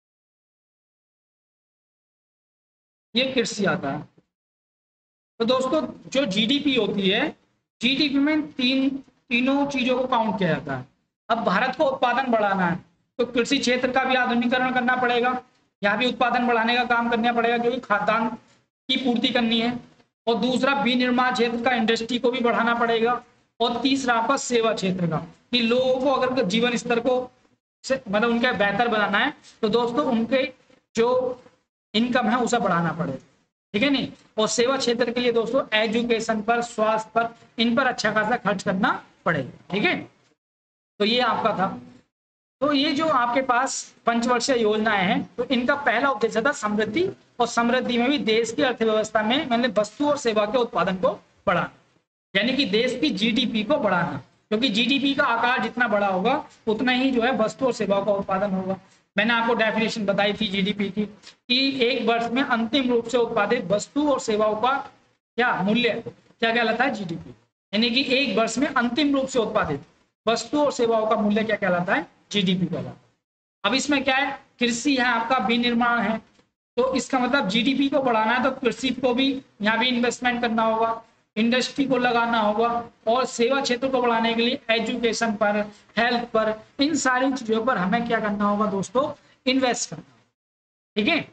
ये कृषि आता है। तो दोस्तों जो जीडीपी होती है, जीडीपी में तीन तीनों चीजों को काउंट किया जाता है। अब भारत को उत्पादन बढ़ाना है तो कृषि क्षेत्र का भी आधुनिकीकरण करना पड़ेगा, यहाँ भी उत्पादन बढ़ाने का काम करना पड़ेगा क्योंकि खाद्यान्न की पूर्ति करनी है। और दूसरा विनिर्माण क्षेत्र का, इंडस्ट्री को भी बढ़ाना पड़ेगा। और तीसरा आपका सेवा क्षेत्र का, कि लोगों को अगर जीवन स्तर को मतलब उनका बेहतर बनाना है तो दोस्तों उनके जो इनकम है उसे बढ़ाना पड़ेगा। ठीक है नहीं, और सेवा क्षेत्र के लिए दोस्तों एजुकेशन पर, स्वास्थ्य पर, इन पर अच्छा खासा खर्च करना पड़ेगा। ठीक है, तो ये आपका था। तो ये जो आपके पास पंचवर्षीय योजनाएं हैं, तो इनका पहला उद्देश्य था समृद्धि, और समृद्धि में भी देश की अर्थव्यवस्था में मैंने वस्तु और सेवा के उत्पादन को बढ़ाना, यानी कि देश की जीडीपी को बढ़ाना, क्योंकि जीडीपी का आकार जितना बड़ा होगा उतना ही जो है वस्तु और सेवाओं का उत्पादन होगा। मैंने आपको डेफिनेशन बताई थी जीडीपी की कि एक वर्ष में अंतिम रूप से उत्पादित वस्तु और सेवाओं का क्या मूल्य क्या कहलाता है, जीडीपी, यानी कि एक वर्ष में अंतिम रूप से उत्पादित वस्तु और सेवाओं का मूल्य क्या कहलाता है, जीडीपी कहलाता है। अब इसमें क्या है, कृषि है आपका, विनिर्माण है, तो इसका मतलब जीडीपी को बढ़ाना है तो कृषि को भी यहाँ भी इन्वेस्टमेंट करना होगा, इंडस्ट्री को लगाना होगा, और सेवा क्षेत्र को बढ़ाने के लिए एजुकेशन पर, हेल्थ पर, इन सारी चीजों पर हमें क्या करना होगा दोस्तों, इन्वेस्ट करना। ठीक है,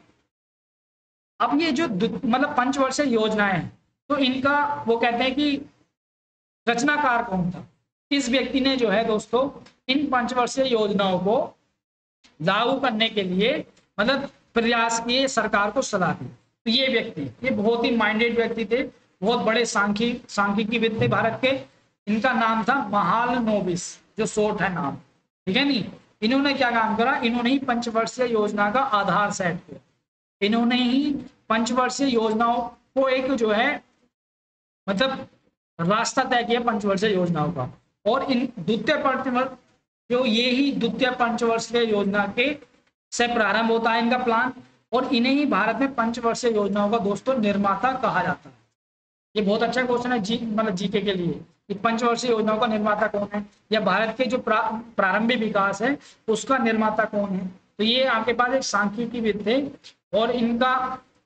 अब ये जो मतलब पंचवर्षीय योजनाएं हैं, तो इनका वो कहते हैं कि रचनाकार कौन था, इस व्यक्ति ने जो है दोस्तों इन पंचवर्षीय योजनाओं को लागू करने के लिए मतलब प्रयास किए, सरकार को सलाह दी। तो ये व्यक्ति, ये बहुत ही माइंडेड व्यक्ति थे, बहुत बड़े सांख्यी सांख्यिकीविद थे भारत के। इनका नाम था महालनोबिस, जो शॉर्ट है नाम, ठीक है नहीं। इन्होंने क्या काम करा, इन्होंने ही पंचवर्षीय योजना का आधार सेट किया, इन्होंने ही पंचवर्षीय योजनाओं को एक जो है मतलब रास्ता तय किया पंचवर्षीय योजनाओं का। और इन द्वितीय पंचवर्ष जो ये ही द्वितीय पंचवर्षीय योजना के से प्रारंभ होता है इनका प्लान, और इन्हें ही भारत में पंचवर्षीय योजनाओं का दोस्तों निर्माता कहा जाता है। ये बहुत अच्छा क्वेश्चन है जी, मतलब जीके के लिए, कि पंचवर्षीय योजनाओं का निर्माता कौन है, या भारत के जो प्रा, प्रारंभिक विकास है उसका निर्माता कौन है। तो ये आपके पास एक सांख्यिकीविद थे, और इनका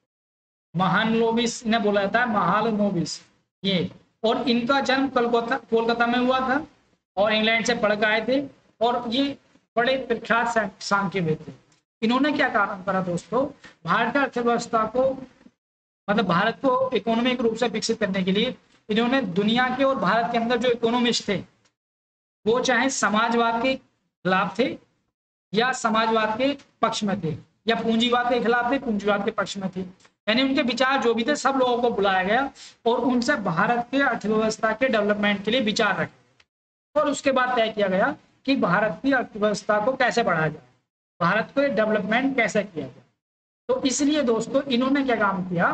महालनोबिस ने बोला जाता है, महालनोबिस ये, और इनका जन्म कोलकाता कोलकाता में हुआ था, और इंग्लैंड से पढ़ के आए थे, और ये बड़े प्रख्यात सांख्यिकीविद थे। इन्होंने क्या काम करा दोस्तों, भारतीय अर्थव्यवस्था को मतलब भारत को इकोनॉमिक रूप से विकसित करने के लिए इन्होंने दुनिया के और भारत के अंदर जो इकोनॉमिस्ट थे, वो चाहे समाजवाद के खिलाफ थे या समाजवाद के पक्ष में थे, या पूंजीवाद के खिलाफ थे, पूंजीवाद के पक्ष में थे, यानी उनके विचार जो भी थे सब लोगों को बुलाया गया और उनसे भारत के अर्थव्यवस्था के डेवलपमेंट के लिए विचार रखे, और उसके बाद तय किया गया कि भारत की अर्थव्यवस्था को कैसे बढ़ाया जाए, भारत को डेवलपमेंट कैसे किया जाए। तो इसलिए दोस्तों इन्होंने क्या काम किया,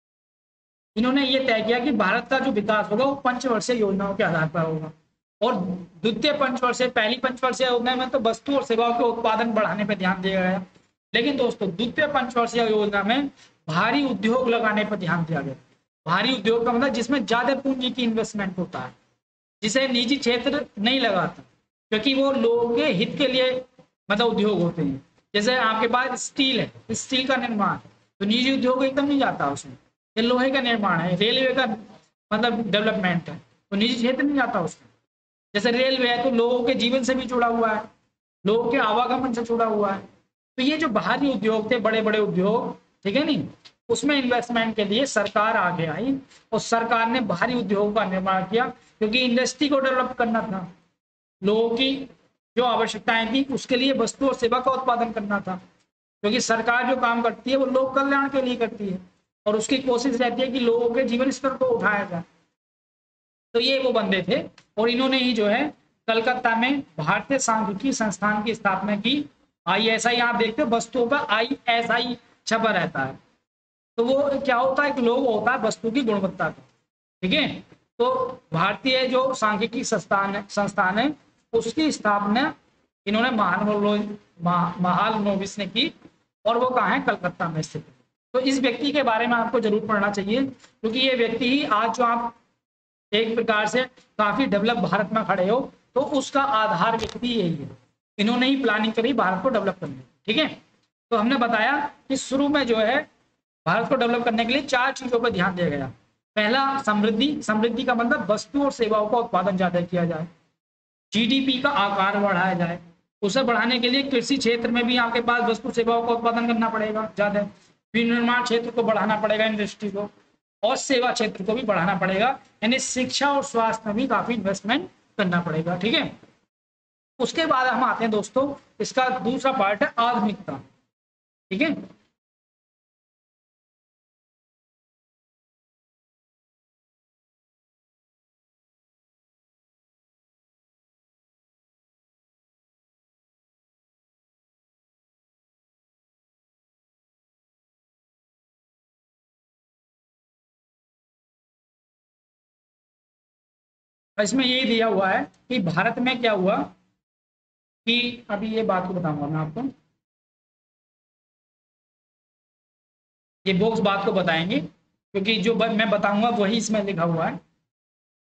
इन्होंने ये तय किया कि भारत का जो विकास होगा वो पंचवर्षीय योजनाओं के आधार पर होगा। और द्वितीय पंचवर्षीय, पहली पंचवर्षीय योजना में तो वस्तु और सेवाओं के उत्पादन बढ़ाने पर ध्यान दिया गया, लेकिन दोस्तों द्वितीय पंचवर्षीय योजना में भारी उद्योग लगाने पर ध्यान दिया गया। भारी उद्योग का मतलब जिसमें ज्यादा पूंजी की इन्वेस्टमेंट होता है, जिसे निजी क्षेत्र नहीं लगाता, क्योंकि वो लोगों के हित के लिए मतलब उद्योग होते हैं। जैसे आपके पास स्टील है, स्टील का निर्माण तो निजी उद्योग एकदम नहीं जाता उसमें, ये लोहे का निर्माण है, रेलवे का मतलब डेवलपमेंट है तो निजी क्षेत्र नहीं जाता उसमें। जैसे रेलवे है तो लोगों के जीवन से भी जुड़ा हुआ है, लोगों के आवागमन से जुड़ा हुआ है। तो ये जो बाहरी उद्योग थे, बड़े बड़े उद्योग, ठीक है नहीं, उसमें इन्वेस्टमेंट के लिए सरकार आगे आई और सरकार ने बाहरी उद्योग का निर्माण किया, क्योंकि इंडस्ट्री को डेवलप करना था, लोगों की जो आवश्यकताएं थी उसके लिए वस्तु और सेवा का उत्पादन करना था, क्योंकि सरकार जो काम करती है वो लोक कल्याण के लिए करती है और उसकी कोशिश रहती है कि लोगों के जीवन स्तर को उठाया जाए। तो ये वो बंदे थे, और इन्होंने ही जो है कलकत्ता में भारतीय सांख्यिकी संस्थान की स्थापना की। आई एस आई आप देखते हो वस्तुओं का आई एस आई छपा रहता है, तो वो क्या होता है, एक लोग होता है वस्तु की गुणवत्ता का, ठीक है। तो भारतीय जो सांख्यिकी संस्थान संस्थान है उसकी स्थापना इन्होंने महालनोबिस ने की, और वो कहाँ है, कलकत्ता में स्थित है। तो इस व्यक्ति के बारे में आपको जरूर पढ़ना चाहिए, क्योंकि ये व्यक्ति ही आज जो आप एक प्रकार से काफी डेवलप भारत में खड़े हो तो उसका आधार व्यक्ति यही है। इन्होंने ही प्लानिंग करी भारत को डेवलप करने, ठीक है। तो हमने बताया कि शुरू में जो है भारत को डेवलप करने के लिए चार चीजों पर ध्यान दिया गया। पहला समृद्धि, समृद्धि का मतलब वस्तु और सेवाओं का उत्पादन ज्यादा किया जाए, जीडीपी का आकार बढ़ाया जाए, उसे बढ़ाने के लिए कृषि क्षेत्र में भी आपके पास वस्तु सेवाओं का उत्पादन करना पड़ेगा ज्यादा, विनिर्माण क्षेत्र को बढ़ाना पड़ेगा, इंडस्ट्री को, और सेवा क्षेत्र को भी बढ़ाना पड़ेगा, यानी शिक्षा और स्वास्थ्य में भी काफी इन्वेस्टमेंट करना पड़ेगा, ठीक है। उसके बाद हम आते हैं दोस्तों, इसका दूसरा पार्ट है आधुनिकता, ठीक है। इसमें यही दिया हुआ है कि भारत में क्या हुआ कि अभी ये बात को बताऊंगा मैं आपको, ये बॉक्स बात को बताएंगे क्योंकि जो मैं बताऊंगा वही इसमें लिखा हुआ है।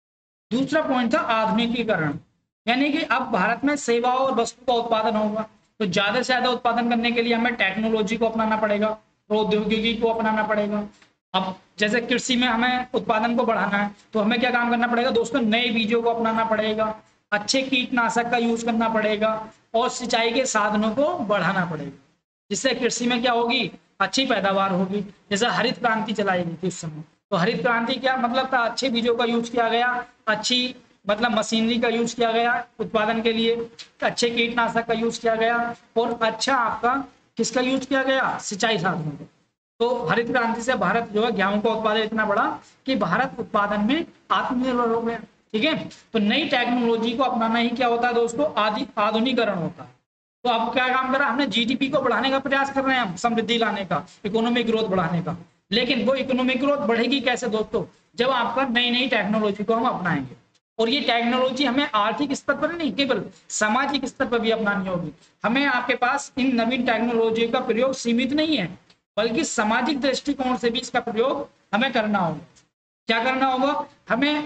दूसरा पॉइंट था आधुनिकीकरण, यानी कि अब भारत में सेवा और वस्तु का उत्पादन होगा, तो ज्यादा से ज्यादा उत्पादन करने के लिए हमें टेक्नोलॉजी को अपनाना पड़ेगा, प्रौद्योगिकी को अपनाना पड़ेगा। अब जैसे कृषि में हमें उत्पादन को बढ़ाना है तो हमें क्या काम करना पड़ेगा दोस्तों, नए बीजों को अपनाना पड़ेगा, अच्छे कीटनाशक का यूज करना पड़ेगा और सिंचाई के साधनों को बढ़ाना पड़ेगा, जिससे कृषि में क्या होगी, अच्छी पैदावार होगी। जैसे हरित क्रांति चलाई गई थी उस समय, तो हरित क्रांति क्या मतलब था, अच्छे बीजों का यूज किया गया, अच्छी मतलब मशीनरी का यूज किया गया उत्पादन के लिए, अच्छे कीटनाशक का यूज किया गया और अच्छा आपका किसका यूज किया गया, सिंचाई साधनों का। तो हरित क्रांति से भारत जो है गेहूं का उत्पादन इतना बढ़ा कि भारत उत्पादन में आत्मनिर्भर हो गया। ठीक है, तो नई टेक्नोलॉजी को अपनाना ही क्या होता है दोस्तों, आदि आधुनिकरण होता है। तो अब क्या काम करा हमने, जीडीपी को बढ़ाने का प्रयास कर रहे हैं हम, समृद्धि लाने का, इकोनॉमिक ग्रोथ बढ़ाने का। लेकिन वो इकोनॉमिक ग्रोथ बढ़ेगी कैसे दोस्तों, जब आपका नई नई टेक्नोलॉजी को हम अपनाएंगे। और ये टेक्नोलॉजी हमें आर्थिक स्तर पर नहीं, केवल सामाजिक स्तर पर भी अपनानी होगी। हमें आपके पास इन नवीन टेक्नोलॉजी का प्रयोग सीमित नहीं है, बल्कि सामाजिक दृष्टिकोण से भी इसका प्रयोग हमें करना होगा। क्या करना होगा, हमें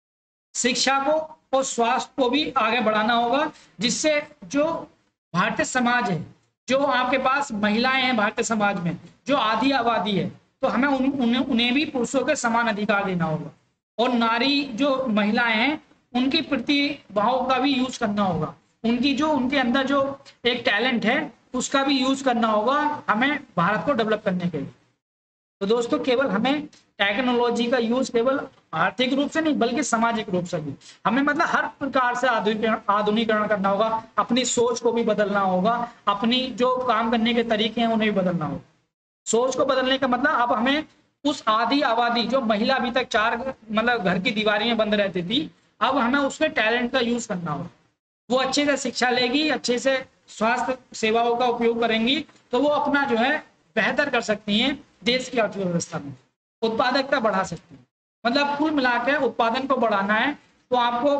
शिक्षा को और स्वास्थ्य को भी आगे बढ़ाना होगा, जिससे जो भारतीय समाज है, जो आपके पास महिलाएं हैं भारतीय समाज में, जो आधी आबादी है, तो हमें उन, उन्हें, उन्हें भी पुरुषों के समान अधिकार देना होगा। और नारी जो महिलाएं हैं उनकी प्रतिभाओं का भी यूज करना होगा, उनकी जो उनके अंदर जो एक टैलेंट है उसका भी यूज करना होगा हमें भारत को डेवलप करने के लिए। तो दोस्तों केवल हमें टेक्नोलॉजी का यूज केवल आर्थिक रूप से नहीं बल्कि सामाजिक रूप से भी हमें मतलब हर प्रकार से आधुनिकीकरण करना होगा, अपनी सोच को भी बदलना होगा, अपनी जो काम करने के तरीके हैं उन्हें भी बदलना होगा। सोच को बदलने का मतलब अब हमें उस आधी आबादी जो महिला अभी तक चार मतलब घर की दीवारी में बंद रहती थी, अब हमें उसके टैलेंट का यूज करना होगा। वो अच्छे से शिक्षा लेगी, अच्छे से स्वास्थ्य सेवाओं का उपयोग करेंगी, तो वो अपना जो है बेहतर कर सकती हैं देश की अर्थव्यवस्था में, उत्पादकता बढ़ा सकती है। मतलब कुल मिलाकर उत्पादन को बढ़ाना है तो आपको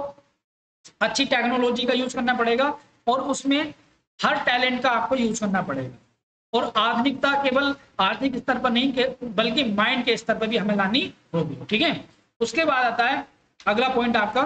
अच्छी टेक्नोलॉजी का यूज करना पड़ेगा और उसमें हर टैलेंट का आपको यूज करना पड़ेगा। और आधुनिकता केवल आर्थिक स्तर पर नहीं बल्कि माइंड के स्तर पर भी हमें लानी होगी। ठीक है, उसके बाद आता है अगला पॉइंट आपका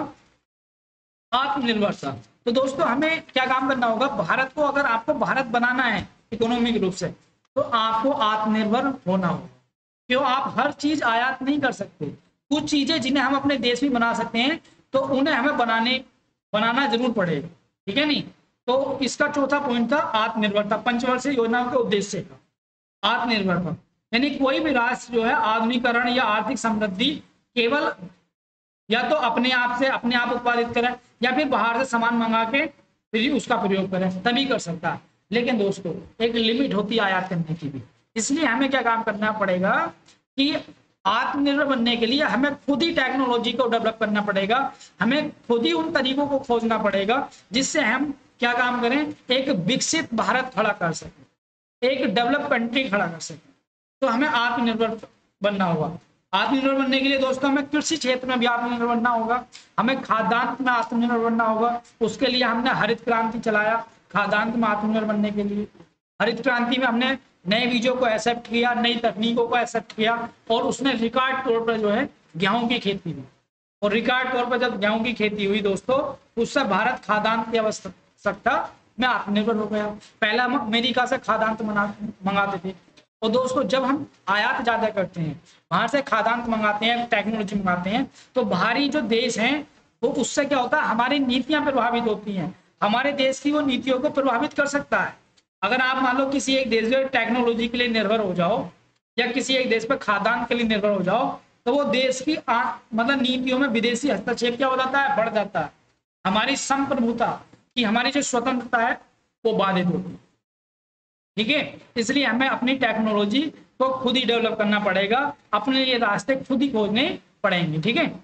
आत्मनिर्भरता। तो दोस्तों हमें क्या काम करना होगा, भारत को अगर आपको भारत बनाना है इकोनॉमिक रूप से तो आपको आत्मनिर्भर होना होगा। क्यों, आप हर चीज आयात नहीं कर सकते, कुछ चीजें जिन्हें हम अपने देश में बना सकते हैं तो उन्हें हमें बनाने बनाना जरूर पड़ेगा। ठीक है नहीं, तो इसका चौथा पॉइंट था आत्मनिर्भरता, पंचवर्षीय योजनाओं के उद्देश्य का आत्मनिर्भरता। यानी कोई भी राष्ट्र जो है आधुनिकीकरण या आर्थिक समृद्धि केवल या तो अपने आप से अपने आप उत्पादित करे या फिर बाहर से सामान मंगा के फिर उसका प्रयोग करे, तभी कर सकता है। लेकिन दोस्तों एक लिमिट होती है आयात करने की भी, इसलिए हमें क्या काम करना पड़ेगा कि आत्मनिर्भर बनने के लिए हमें खुद ही टेक्नोलॉजी को डेवलप करना पड़ेगा, हमें खुद ही उन तरीकों को खोजना पड़ेगा जिससे हम क्या काम करें, एक विकसित भारत खड़ा कर सके, एक डेवलप कंट्री खड़ा कर सके। तो हमें आत्मनिर्भर बनना होगा। आत्मनिर्भर बनने के लिए दोस्तों हमें कृषि क्षेत्र में भी आत्मनिर्भर बनना होगा, हमें खाद्यान्न में आत्मनिर्भर बनना होगा। उसके लिए हमने हरित क्रांति चलाया खाद्यान्न में आत्मनिर्भर बनने के लिए। हरित क्रांति में हमने नए बीजों को एक्सेप्ट किया, नई तकनीकों को एक्सेप्ट किया और उसने रिकॉर्ड तौर पर जो है गेहूं की खेती हुई। और रिकॉर्ड तौर पर जब गेहूं की खेती हुई दोस्तों, उससे भारत खाद्यान्न की आवश्यकता में आत्मनिर्भर हो गया। पहला हम अमेरिका से खाद्यान्न मंगाते थे, और दोस्तों जब हम आयात ज्यादा करते हैं, बाहर से खाद्यान्न मंगाते हैं, टेक्नोलॉजी मंगाते हैं, तो बाहरी जो देश हैं वो उससे क्या होता है, हमारी नीतियां प्रभावित होती हैं, हमारे देश की वो नीतियों को प्रभावित कर सकता है। अगर आप मान लो किसी एक देश में टेक्नोलॉजी के लिए निर्भर हो जाओ या किसी एक देश पर खाद्यान्न के लिए निर्भर हो जाओ, तो वो देश की मतलब नीतियों में विदेशी हस्तक्षेप क्या हो जाता है, बढ़ जाता है। हमारी संप्रभुता की हमारी जो स्वतंत्रता है वो बाधित होती है। ठीक है, इसलिए हमें अपनी टेक्नोलॉजी को खुद ही डेवलप करना पड़ेगा, अपने लिए रास्ते खुद ही खोजने पड़ेंगे। ठीक है,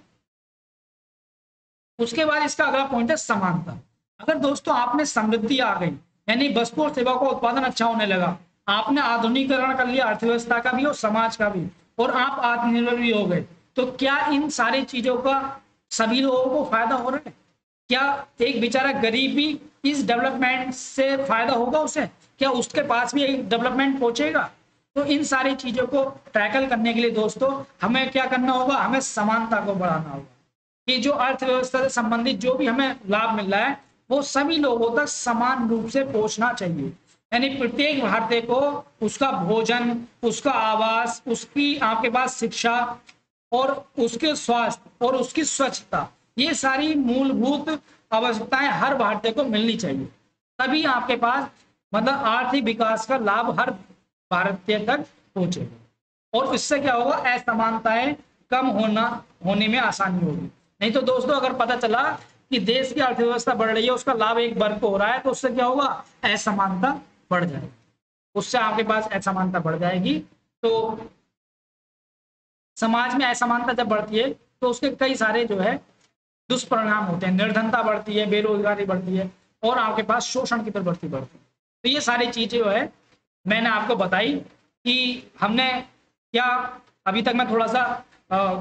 उसके बाद इसका अगला पॉइंट है समानता। अगर दोस्तों आप में समृद्धि आ गई, यानी वस्तु और सेवा का उत्पादन अच्छा होने लगा, आपने आधुनिकीकरण कर लिया अर्थव्यवस्था का भी और समाज का भी, और आप आत्मनिर्भर भी हो गए, तो क्या इन सारी चीजों का सभी लोगों को फायदा हो रहा है? क्या एक बेचारा गरीब भी इस डेवलपमेंट से फायदा होगा उसे? क्या उसके पास भी एक डेवलपमेंट पहुंचेगा? तो इन सारी चीजों को टैकल करने के लिए दोस्तों हमें क्या करना होगा, हमें समानता को बढ़ाना होगा कि जो अर्थव्यवस्था से संबंधित जो भी हमें लाभ मिल रहा है वो सभी लोगों तक समान रूप से पहुंचना चाहिए। यानी प्रत्येक भारतीय को उसका भोजन, उसका आवास, उसकी आपके पास शिक्षा और उसके स्वास्थ्य और उसकी स्वच्छता, ये सारी मूलभूत आवश्यकताएं हर भारतीय को मिलनी चाहिए। तभी आपके पास मतलब आर्थिक विकास का लाभ हर भारतीय तक पहुंचेगा और इससे क्या होगा, असमानताएं कम होना होने में आसानी होगी। नहीं तो दोस्तों अगर पता चला कि देश की अर्थव्यवस्था बढ़ रही है, उसका लाभ एक वर्ग को हो रहा है, तो उससे क्या होगा, असमानता बढ़ जाएगी, उससे आपके पास असमानता बढ़ जाएगी। तो समाज में असमानता जब बढ़ती है तो उसके कई सारे जो है दुष्परिणाम होते हैं, निर्धनता बढ़ती है, बेरोजगारी बढ़ती है और आपके पास शोषण की प्रवृत्ति बढ़ती है। तो ये सारी चीजें जो है मैंने आपको बताई कि हमने क्या, अभी तक मैं थोड़ा सा आ,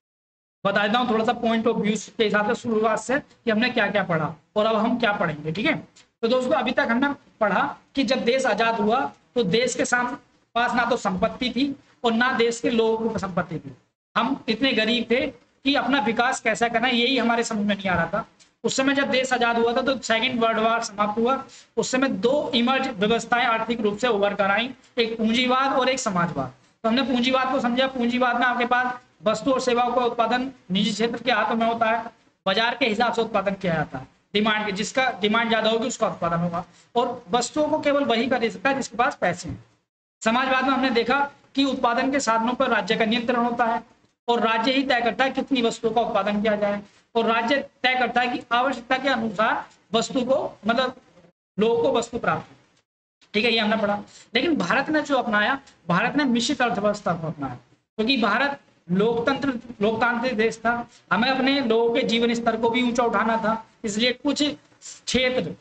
बता देता हूँ थोड़ा सा पॉइंट ऑफ व्यू के हिसाब से शुरुआत से कि हमने क्या क्या पढ़ा और अब हम क्या पढ़ेंगे। ठीक है, तो दोस्तों अभी तक हमने पढ़ा कि जब देश आजाद हुआ तो देश के सामने पास ना तो संपत्ति थी और ना देश के लोगों की संपत्ति थी। हम इतने गरीब थे कि अपना विकास कैसा करना है यही हमारे समझ में नहीं आ रहा था। उस समय जब देश आजाद हुआ था तो सेकंड वर्ल्ड वॉर समाप्त हुआ, उस समय दो इमर्ज व्यवस्थाएं आर्थिक रूप से उभर कर आई, एक पूंजीवाद और एक समाजवाद। तो हमने पूंजीवाद को समझा, पूंजीवाद में आपके पास वस्तु और सेवाओं का उत्पादन निजी क्षेत्र के हाथों में होता है, बाजार के हिसाब से उत्पादन किया जाता है, डिमांड के, जिसका डिमांड ज्यादा होगी उसका उत्पादन होगा और वस्तुओं को केवल वही खरीद सकता है जिसके पास पैसे हैं। समाजवाद में हमने देखा कि उत्पादन के साधनों पर राज्य का नियंत्रण होता है और राज्य ही तय करता है कितनी वस्तुओं का उत्पादन किया जाए और राज्य तय करता है कि आवश्यकता के अनुसार वस्तु को मतलब लोगों को वस्तु प्राप्त हो। ठीक है, ये हमने पढ़ा। लेकिन भारत ने जो अपनाया, भारत ने मिश्रित अर्थव्यवस्था को अपनाया क्योंकि तो भारत लोकतंत्र लोकतांत्रिक देश था, हमें अपने लोगों के जीवन स्तर को भी ऊंचा उठाना था, इसलिए कुछ क्षेत्र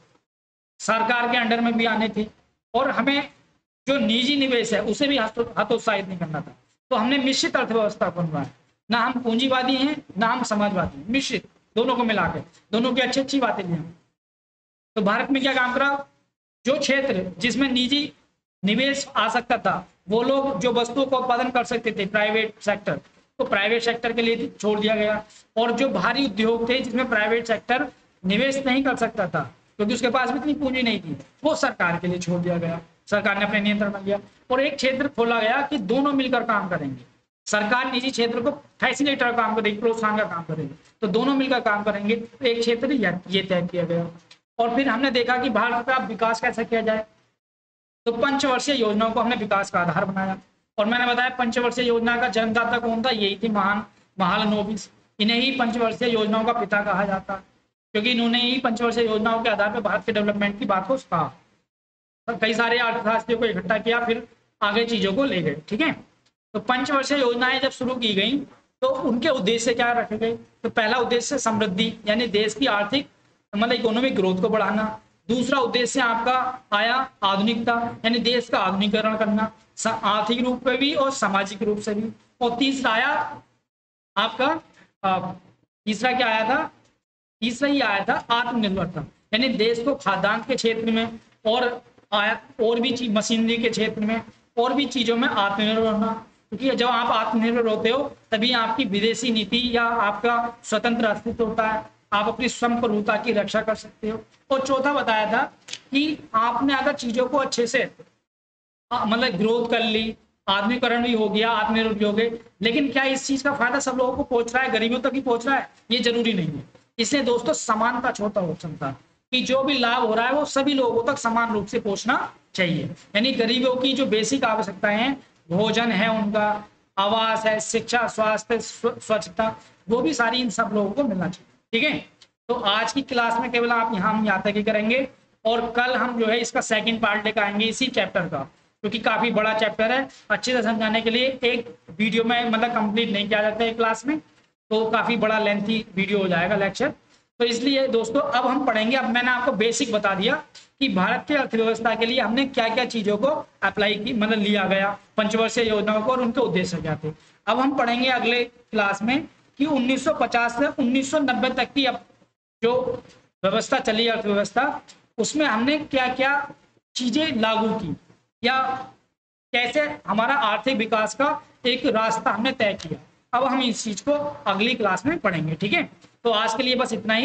सरकार के अंडर में भी आने थे और हमें जो निजी निवेश है उसे भी हतोत्साहित नहीं करना था। तो हमने मिश्रित अर्थव्यवस्था को बनवाया, ना हम पूंजीवादी हैं ना हम समाजवादी हैं, मिश्रित, दोनों को मिला के, दोनों की अच्छी अच्छी बातें ली हम। तो भारत में क्या काम करा, जो क्षेत्र जिसमें निजी निवेश आ सकता था, वो लोग जो वस्तुओं का उत्पादन कर सकते थे प्राइवेट सेक्टर, तो प्राइवेट सेक्टर के लिए छोड़ दिया गया और जो भारी उद्योग थे जिसमें प्राइवेट सेक्टर निवेश नहीं कर सकता था क्योंकि उसके पास भी इतनी पूंजी नहीं थी, वो सरकार के लिए छोड़ दिया गया, सरकार ने अपने नियंत्रण में लिया और एक क्षेत्र खोला गया कि दोनों मिलकर काम करेंगे। सरकार निजी क्षेत्र को फैसिलिटेटर काम करेगी, प्रोत्साहन का काम करेगी, तो दोनों मिलकर काम करेंगे, तो एक क्षेत्र ये तय किया गया। और फिर हमने देखा कि भारत का विकास कैसे किया जाए, तो पंचवर्षीय योजनाओं को हमने विकास का आधार बनाया और मैंने बताया पंचवर्षीय योजना का जन्मदाता कौन था, यही थी महान महालनोबिस। इन्हें ही पंचवर्षीय योजनाओं का पिता कहा जाता है क्योंकि इन्होंने ही पंचवर्षीय योजनाओं के आधार पर भारत के डेवलपमेंट की बात को कहा, कई सारे अर्थशास्त्रियों को इकट्ठा किया, फिर आगे चीजों को ले गए। ठीक है, तो पंचवर्षीय योजनाएं जब शुरू की गई तो उनके उद्देश्य क्या रखे गए, तो पहला उद्देश्य समृद्धि यानी देश की आर्थिक मतलब इकोनॉमिक ग्रोथ को बढ़ाना, दूसरा उद्देश्य आपका आया आधुनिकता यानी देश का आधुनिकीकरण करना, आर्थिक रूप से भी और सामाजिक रूप से भी, और तीसरा आया आपका तीसरा क्या आया था, तीसरा ही आया था आत्मनिर्भरता यानी देश को खाद्यान्न के क्षेत्र में और आया और भी चीज मशीनरी के क्षेत्र में और भी चीजों में आत्मनिर्भर होना, क्योंकि जब आप आत्मनिर्भर होते हो तभी आपकी विदेशी नीति या आपका स्वतंत्र अस्तित्व होता है, आप अपनी संप्रभुता की रक्षा कर सकते हो। और चौथा बताया था कि आपने अगर चीजों को अच्छे से मतलब ग्रोथ कर ली, आधुनिकीकरण भी हो गया, आत्मनिर्भर भी हो गए, लेकिन क्या इस चीज का फायदा सब लोगों को पहुंच रहा है, गरीबों तक ही पहुंच रहा है, ये जरूरी नहीं है। इसलिए दोस्तों समानता छोटा ऑप्शन था कि जो भी लाभ हो रहा है वो सभी लोगों तक समान रूप से पहुंचना चाहिए, यानी गरीबों की जो बेसिक आवश्यकताएं हैं, भोजन है उनका, आवास है, शिक्षा, स्वास्थ्य, स्वच्छता, वो भी सारी इन सब लोगों को मिलना चाहिए। ठीक है, तो आज की क्लास में केवल आप यहाँ हम यहाँ तक ही करेंगे और कल हम जो है इसका सेकंड पार्ट लेकर आएंगे इसी चैप्टर का, क्योंकि काफी बड़ा चैप्टर है, अच्छे से समझाने के लिए एक वीडियो में मतलब कंप्लीट नहीं किया जाता है क्लास में, तो काफी बड़ा लेंथी वीडियो हो जाएगा लेक्चर। तो इसलिए दोस्तों अब हम पढ़ेंगे, अब मैंने आपको बेसिक बता दिया कि भारत की अर्थव्यवस्था के लिए हमने क्या क्या चीजों को अप्लाई की मतलब लिया गया, पंचवर्षीय योजनाओं को और उनके उद्देश्य क्या थे। अब हम पढ़ेंगे अगले क्लास में कि उन्नीस सौ पचास से उन्नीस सौ नब्बे तक की अब जो व्यवस्था चली अर्थव्यवस्था, उसमें हमने क्या क्या चीजें लागू की या कैसे हमारा आर्थिक विकास का एक रास्ता हमने तय किया। अब हम इस चीज को अगली क्लास में पढ़ेंगे। ठीक है, तो आज के लिए बस इतना ही।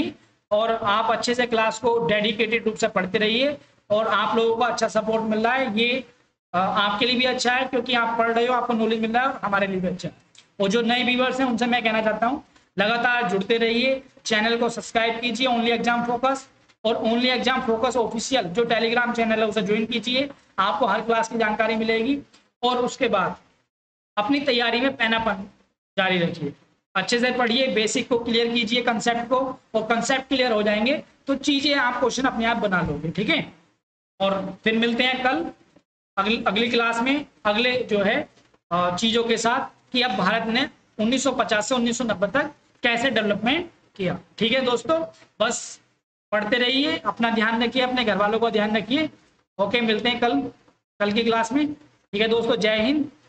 और आप अच्छे से क्लास को डेडिकेटेड रूप से पढ़ते रहिए और आप लोगों को अच्छा सपोर्ट मिल रहा है। ये आपके लिए भी अच्छा है क्योंकि आप पढ़ रहे हो, आपको नॉलेज मिल रहा है, और हमारे लिए भी अच्छा है। और जो नए व्यूअर्स हैं उनसे मैं कहना चाहता हूँ लगातार जुड़ते रहिए, चैनल को सब्सक्राइब कीजिए ओनली एग्जाम फोकस, और ओनली एग्जाम फोकस ऑफिशियल जो टेलीग्राम चैनल है उसे ज्वाइन कीजिए, आपको हर क्लास की जानकारी मिलेगी। और उसके बाद अपनी तैयारी में पैनापन जारी रखिए, अच्छे से पढ़िए, बेसिक को क्लियर कीजिए, कंसेप्ट को, और कंसेप्ट क्लियर हो जाएंगे तो चीजें आप क्वेश्चन अपने आप बना लोगे, ठीक है। और फिर मिलते हैं कल अगली अगली क्लास में अगले जो है चीजों के साथ कि अब भारत ने उन्नीस सौ पचास से उन्नीस सौ नब्बे तक कैसे डेवलपमेंट किया। ठीक है दोस्तों, बस पढ़ते रहिए, अपना ध्यान रखिए, अपने घर वालों का ध्यान रखिए। ओके, मिलते हैं कल कल की क्लास में। ठीक है दोस्तों, जय हिंद,